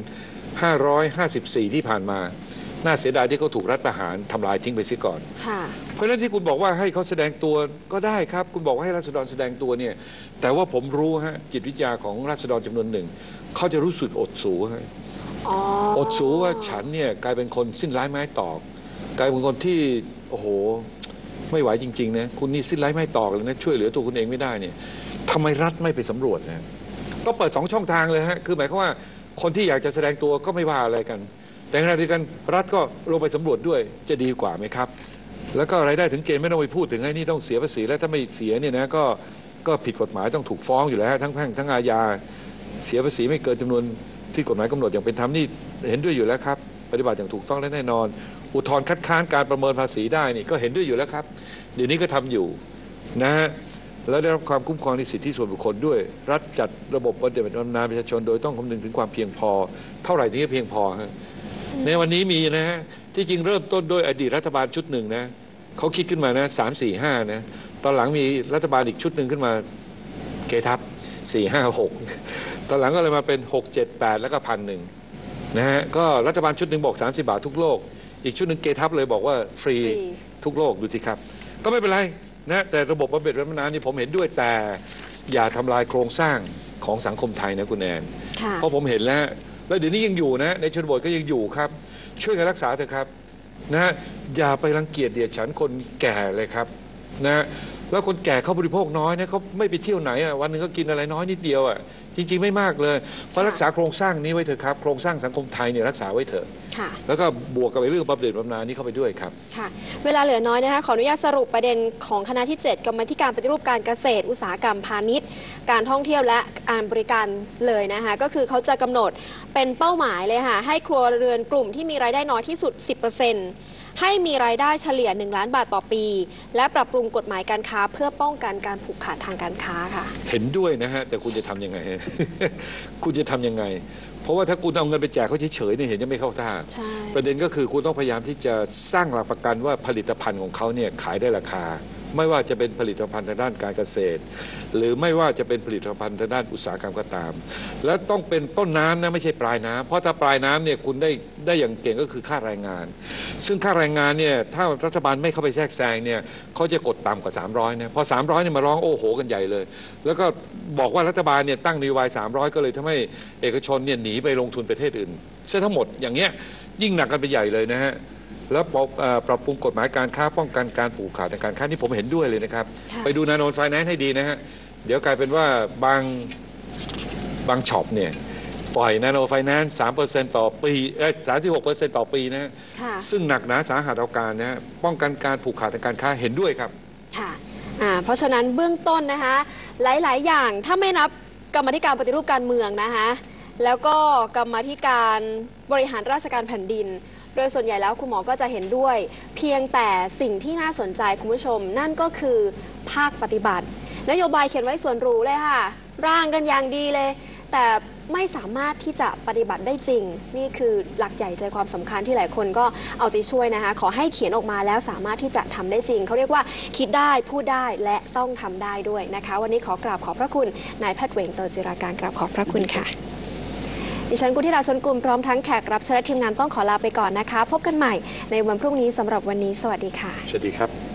2554 ที่ผ่านมาน่าเสียดายที่เขาถูกรัฐประหารทำลายทิ้งไปเสียก่อนเพราะฉะนั้นที่คุณบอกว่าให้เขาแสดงตัวก็ได้ครับคุณบอกว่าให้ราษฎรแสดงตัวเนี่ยแต่ว่าผมรู้ฮะจิตวิทยาของราษฎรจำนวนหนึ่งเขาจะรู้สึกอดสูฮะอดสูว่าฉันเนี่ยกลายเป็นคนสิ้นไร้ไม้ตอกกลายเป็นคนที่โอ้โหไม่ไหวจริงๆนะคุณนี่สิ้นไร้ไม้ตอกเลยนะช่วยเหลือตัวคุณเองไม่ได้เนี่ยทำไมรัฐไม่ไปสำรวจนะก็เปิด2 ช่องทางเลยฮะคือหมายความว่าคนที่อยากจะแสดงตัวก็ไม่ว่าอะไรกันแต่ขณะเดียวกันรัฐก็ลงไปสำรวจด้วยจะดีกว่าไหมครับแล้วก็รายได้ถึงเกณฑ์ไม่ต้องไปพูดถึงไอ้นี่ต้องเสียภาษีแล้วถ้าไม่เสียเนี่ยนะก็ผิดกฎหมายต้องถูกฟ้องอยู่แล้วทั้งแพ่งทั้งอาญาเสียภาษีไม่เกินจำนวนที่กฎหมายกำหนดอย่างเป็นธรรมนี่เห็นด้วยอยู่แล้วครับปฏิบัติอย่างถูกต้องและแน่นอนอุทธรณ์คัดค้านการประเมินภาษีได้นี่ก็เห็นด้วยอยู่แล้วครับเดี๋ยวนี้ก็ทำอยู่นะฮะแล้วได้รับความคุ้มครองในสิทธิส่วนบุคคลด้วยรัฐจัดระบบบำเหน็จบำนาญประชาชนโดยต้องคำนึงถึงความเพียงพอเท่าไหร่ถึงจะเพียงพอฮะในวันนี้มีนะฮะที่จริงเริ่มต้นโดยอดีตรัฐบาลชุดหนึ่งนะเขาคิดขึ้นมานะ3 4 5นะตอนหลังมีรัฐบาลอีกชุดหนึ่งขึ้นมาเกทับ4 5 6ตอนหลังก็เลยมาเป็น6 7 8แล้วก็1,001นะฮะก็รัฐบาลชุดหนึ่งบอก30 บาททุกโลกอีกชุดหนึ่งเกทับเลยบอกว่าฟรีทุกโลกดูสิครับก็ไม่เป็นไรนะแต่ระบบบำเหน็จบำนาญนี่ผมเห็นด้วยแต่อย่าทำลายโครงสร้างของสังคมไทยนะคุณแอนเพราะผมเห็นแล้วเดี๋ยวนี้ยังอยู่นะในชนบทก็ยังอยู่ครับช่วยกันรักษาเถอะครับนะอย่าไปรังเกียจเดียดฉันคนแก่เลยครับนะแล้วคนแก่เขาบริโภคน้อยนะเขาไม่ไปเที่ยวไหนอ่ะวันหนึ่งก็กินอะไรน้อยนิดเดียวอ่ะจริงๆไม่มากเลยเพราะรักษาโครงสร้างนี้ไว้เถอะครับโครงสร้างสังคมไทยเนี่ยรักษาไว้เถอะแล้วก็บวกกับเรื่องบำเหน็จบำนาญนี้เข้าไปด้วยครับค่ะเวลาเหลือน้อยนะคะขออนุญาตสรุปประเด็นของคณะที่ 7กรรมาธิการปฏิรูปการเกษตรอุตสาหกรรมพาณิชย์การท่องเที่ยวและการบริการเลยนะคะก็คือเขาจะกำหนดเป็นเป้าหมายเลยค่ะให้ครัวเรือนกลุ่มที่มีรายได้น้อยที่สุด 10%ให้มีรายได้เฉลี่ย1 ล้านบาทต่อปีและปรับปรุงกฎหมายการค้าเพื่อป้องกันการผูกขาดทางการค้าค่ะเห็นด้วยนะฮะแต่คุณจะทำยังไง คุณจะทำยังไงเพราะว่าถ้าคุณเอาเงินไปแจกเขาเฉยๆเนี่ยเห็นจะไม่เข้าท่าประเด็นก็คือคุณต้องพยายามที่จะสร้างหลักประกันว่าผลิตภัณฑ์ของเขาเนี่ยขายได้ราคาไม่ว่าจะเป็นผลิตภัณฑ์ทางด้านการเกษตรหรือไม่ว่าจะเป็นผลิตภัณฑ์ทางด้านอุตสาหกรรมก็ตามและต้องเป็นต้นน้ำนะไม่ใช่ปลายน้ำเพราะถ้าปลายน้ำเนี่ยคุณได้อย่างเก่งก็คือค่าแรงงานซึ่งค่าแรงงานเนี่ยถ้ารัฐบาลไม่เข้าไปแทรกแซงเนี่ยเขาจะกดต่ำกว่า300นะพอ300เนี่ยมาร้องโอ้โหกันใหญ่เลยแล้วก็บอกว่ารัฐบาลเนี่ยตั้งนโยบาย300ก็เลยทำให้เอกชนเนี่ยหนีไปลงทุนประเทศอื่นซะทั้งหมดอย่างเงี้ยยิ่งหนักกันไปใหญ่เลยนะฮะแล้วปรับปรุงกฎหมายการค้าป้องกันการผูกขาดทางการค้านี่ผมเห็นด้วยเลยนะครับไปดูนาโนไฟแนนซ์ให้ดีนะฮะเดี๋ยวกลายเป็นว่าบางช็อปเนี่ยปล่อยนาโนไฟแนนซ์3%ต่อปี36%ต่อปีนะฮะซึ่งหนักหนาสาหัสเอาการนะฮะป้องกันการผูกขาดทางการค้าเห็นด้วยครับค่ะเพราะฉะนั้นเบื้องต้นนะคะหลายๆอย่างถ้าไม่นับกรรมาธิการปฏิรูปการเมืองนะคะแล้วก็กรรมาธิการบริหารราชการแผ่นดินโดยส่วนใหญ่แล้วคุณหมอก็จะเห็นด้วยเพียงแต่สิ่งที่น่าสนใจคุณผู้ชมนั่นก็คือภาคปฏิบัตินโยบายเขียนไว้ส่วนรู้เลยค่ะร่างกันอย่างดีเลยแต่ไม่สามารถที่จะปฏิบัติได้จริงนี่คือหลักใหญ่ใจความสำคัญที่หลายคนก็เอาใจช่วยนะคะขอให้เขียนออกมาแล้วสามารถที่จะทำได้จริงเขาเรียกว่าคิดได้พูดได้และต้องทำได้ด้วยนะคะวันนี้ขอกราบขอบพระคุณนายแพทย์เหวงโตจิราการกราบขอบพระคุณค่ะดิฉันกุลธิดาชนกุลพร้อมทั้งแขกรับเชิญและทีมงานต้องขอลาไปก่อนนะคะพบกันใหม่ในวันพรุ่งนี้สำหรับวันนี้สวัสดีค่ะสวัสดีครับ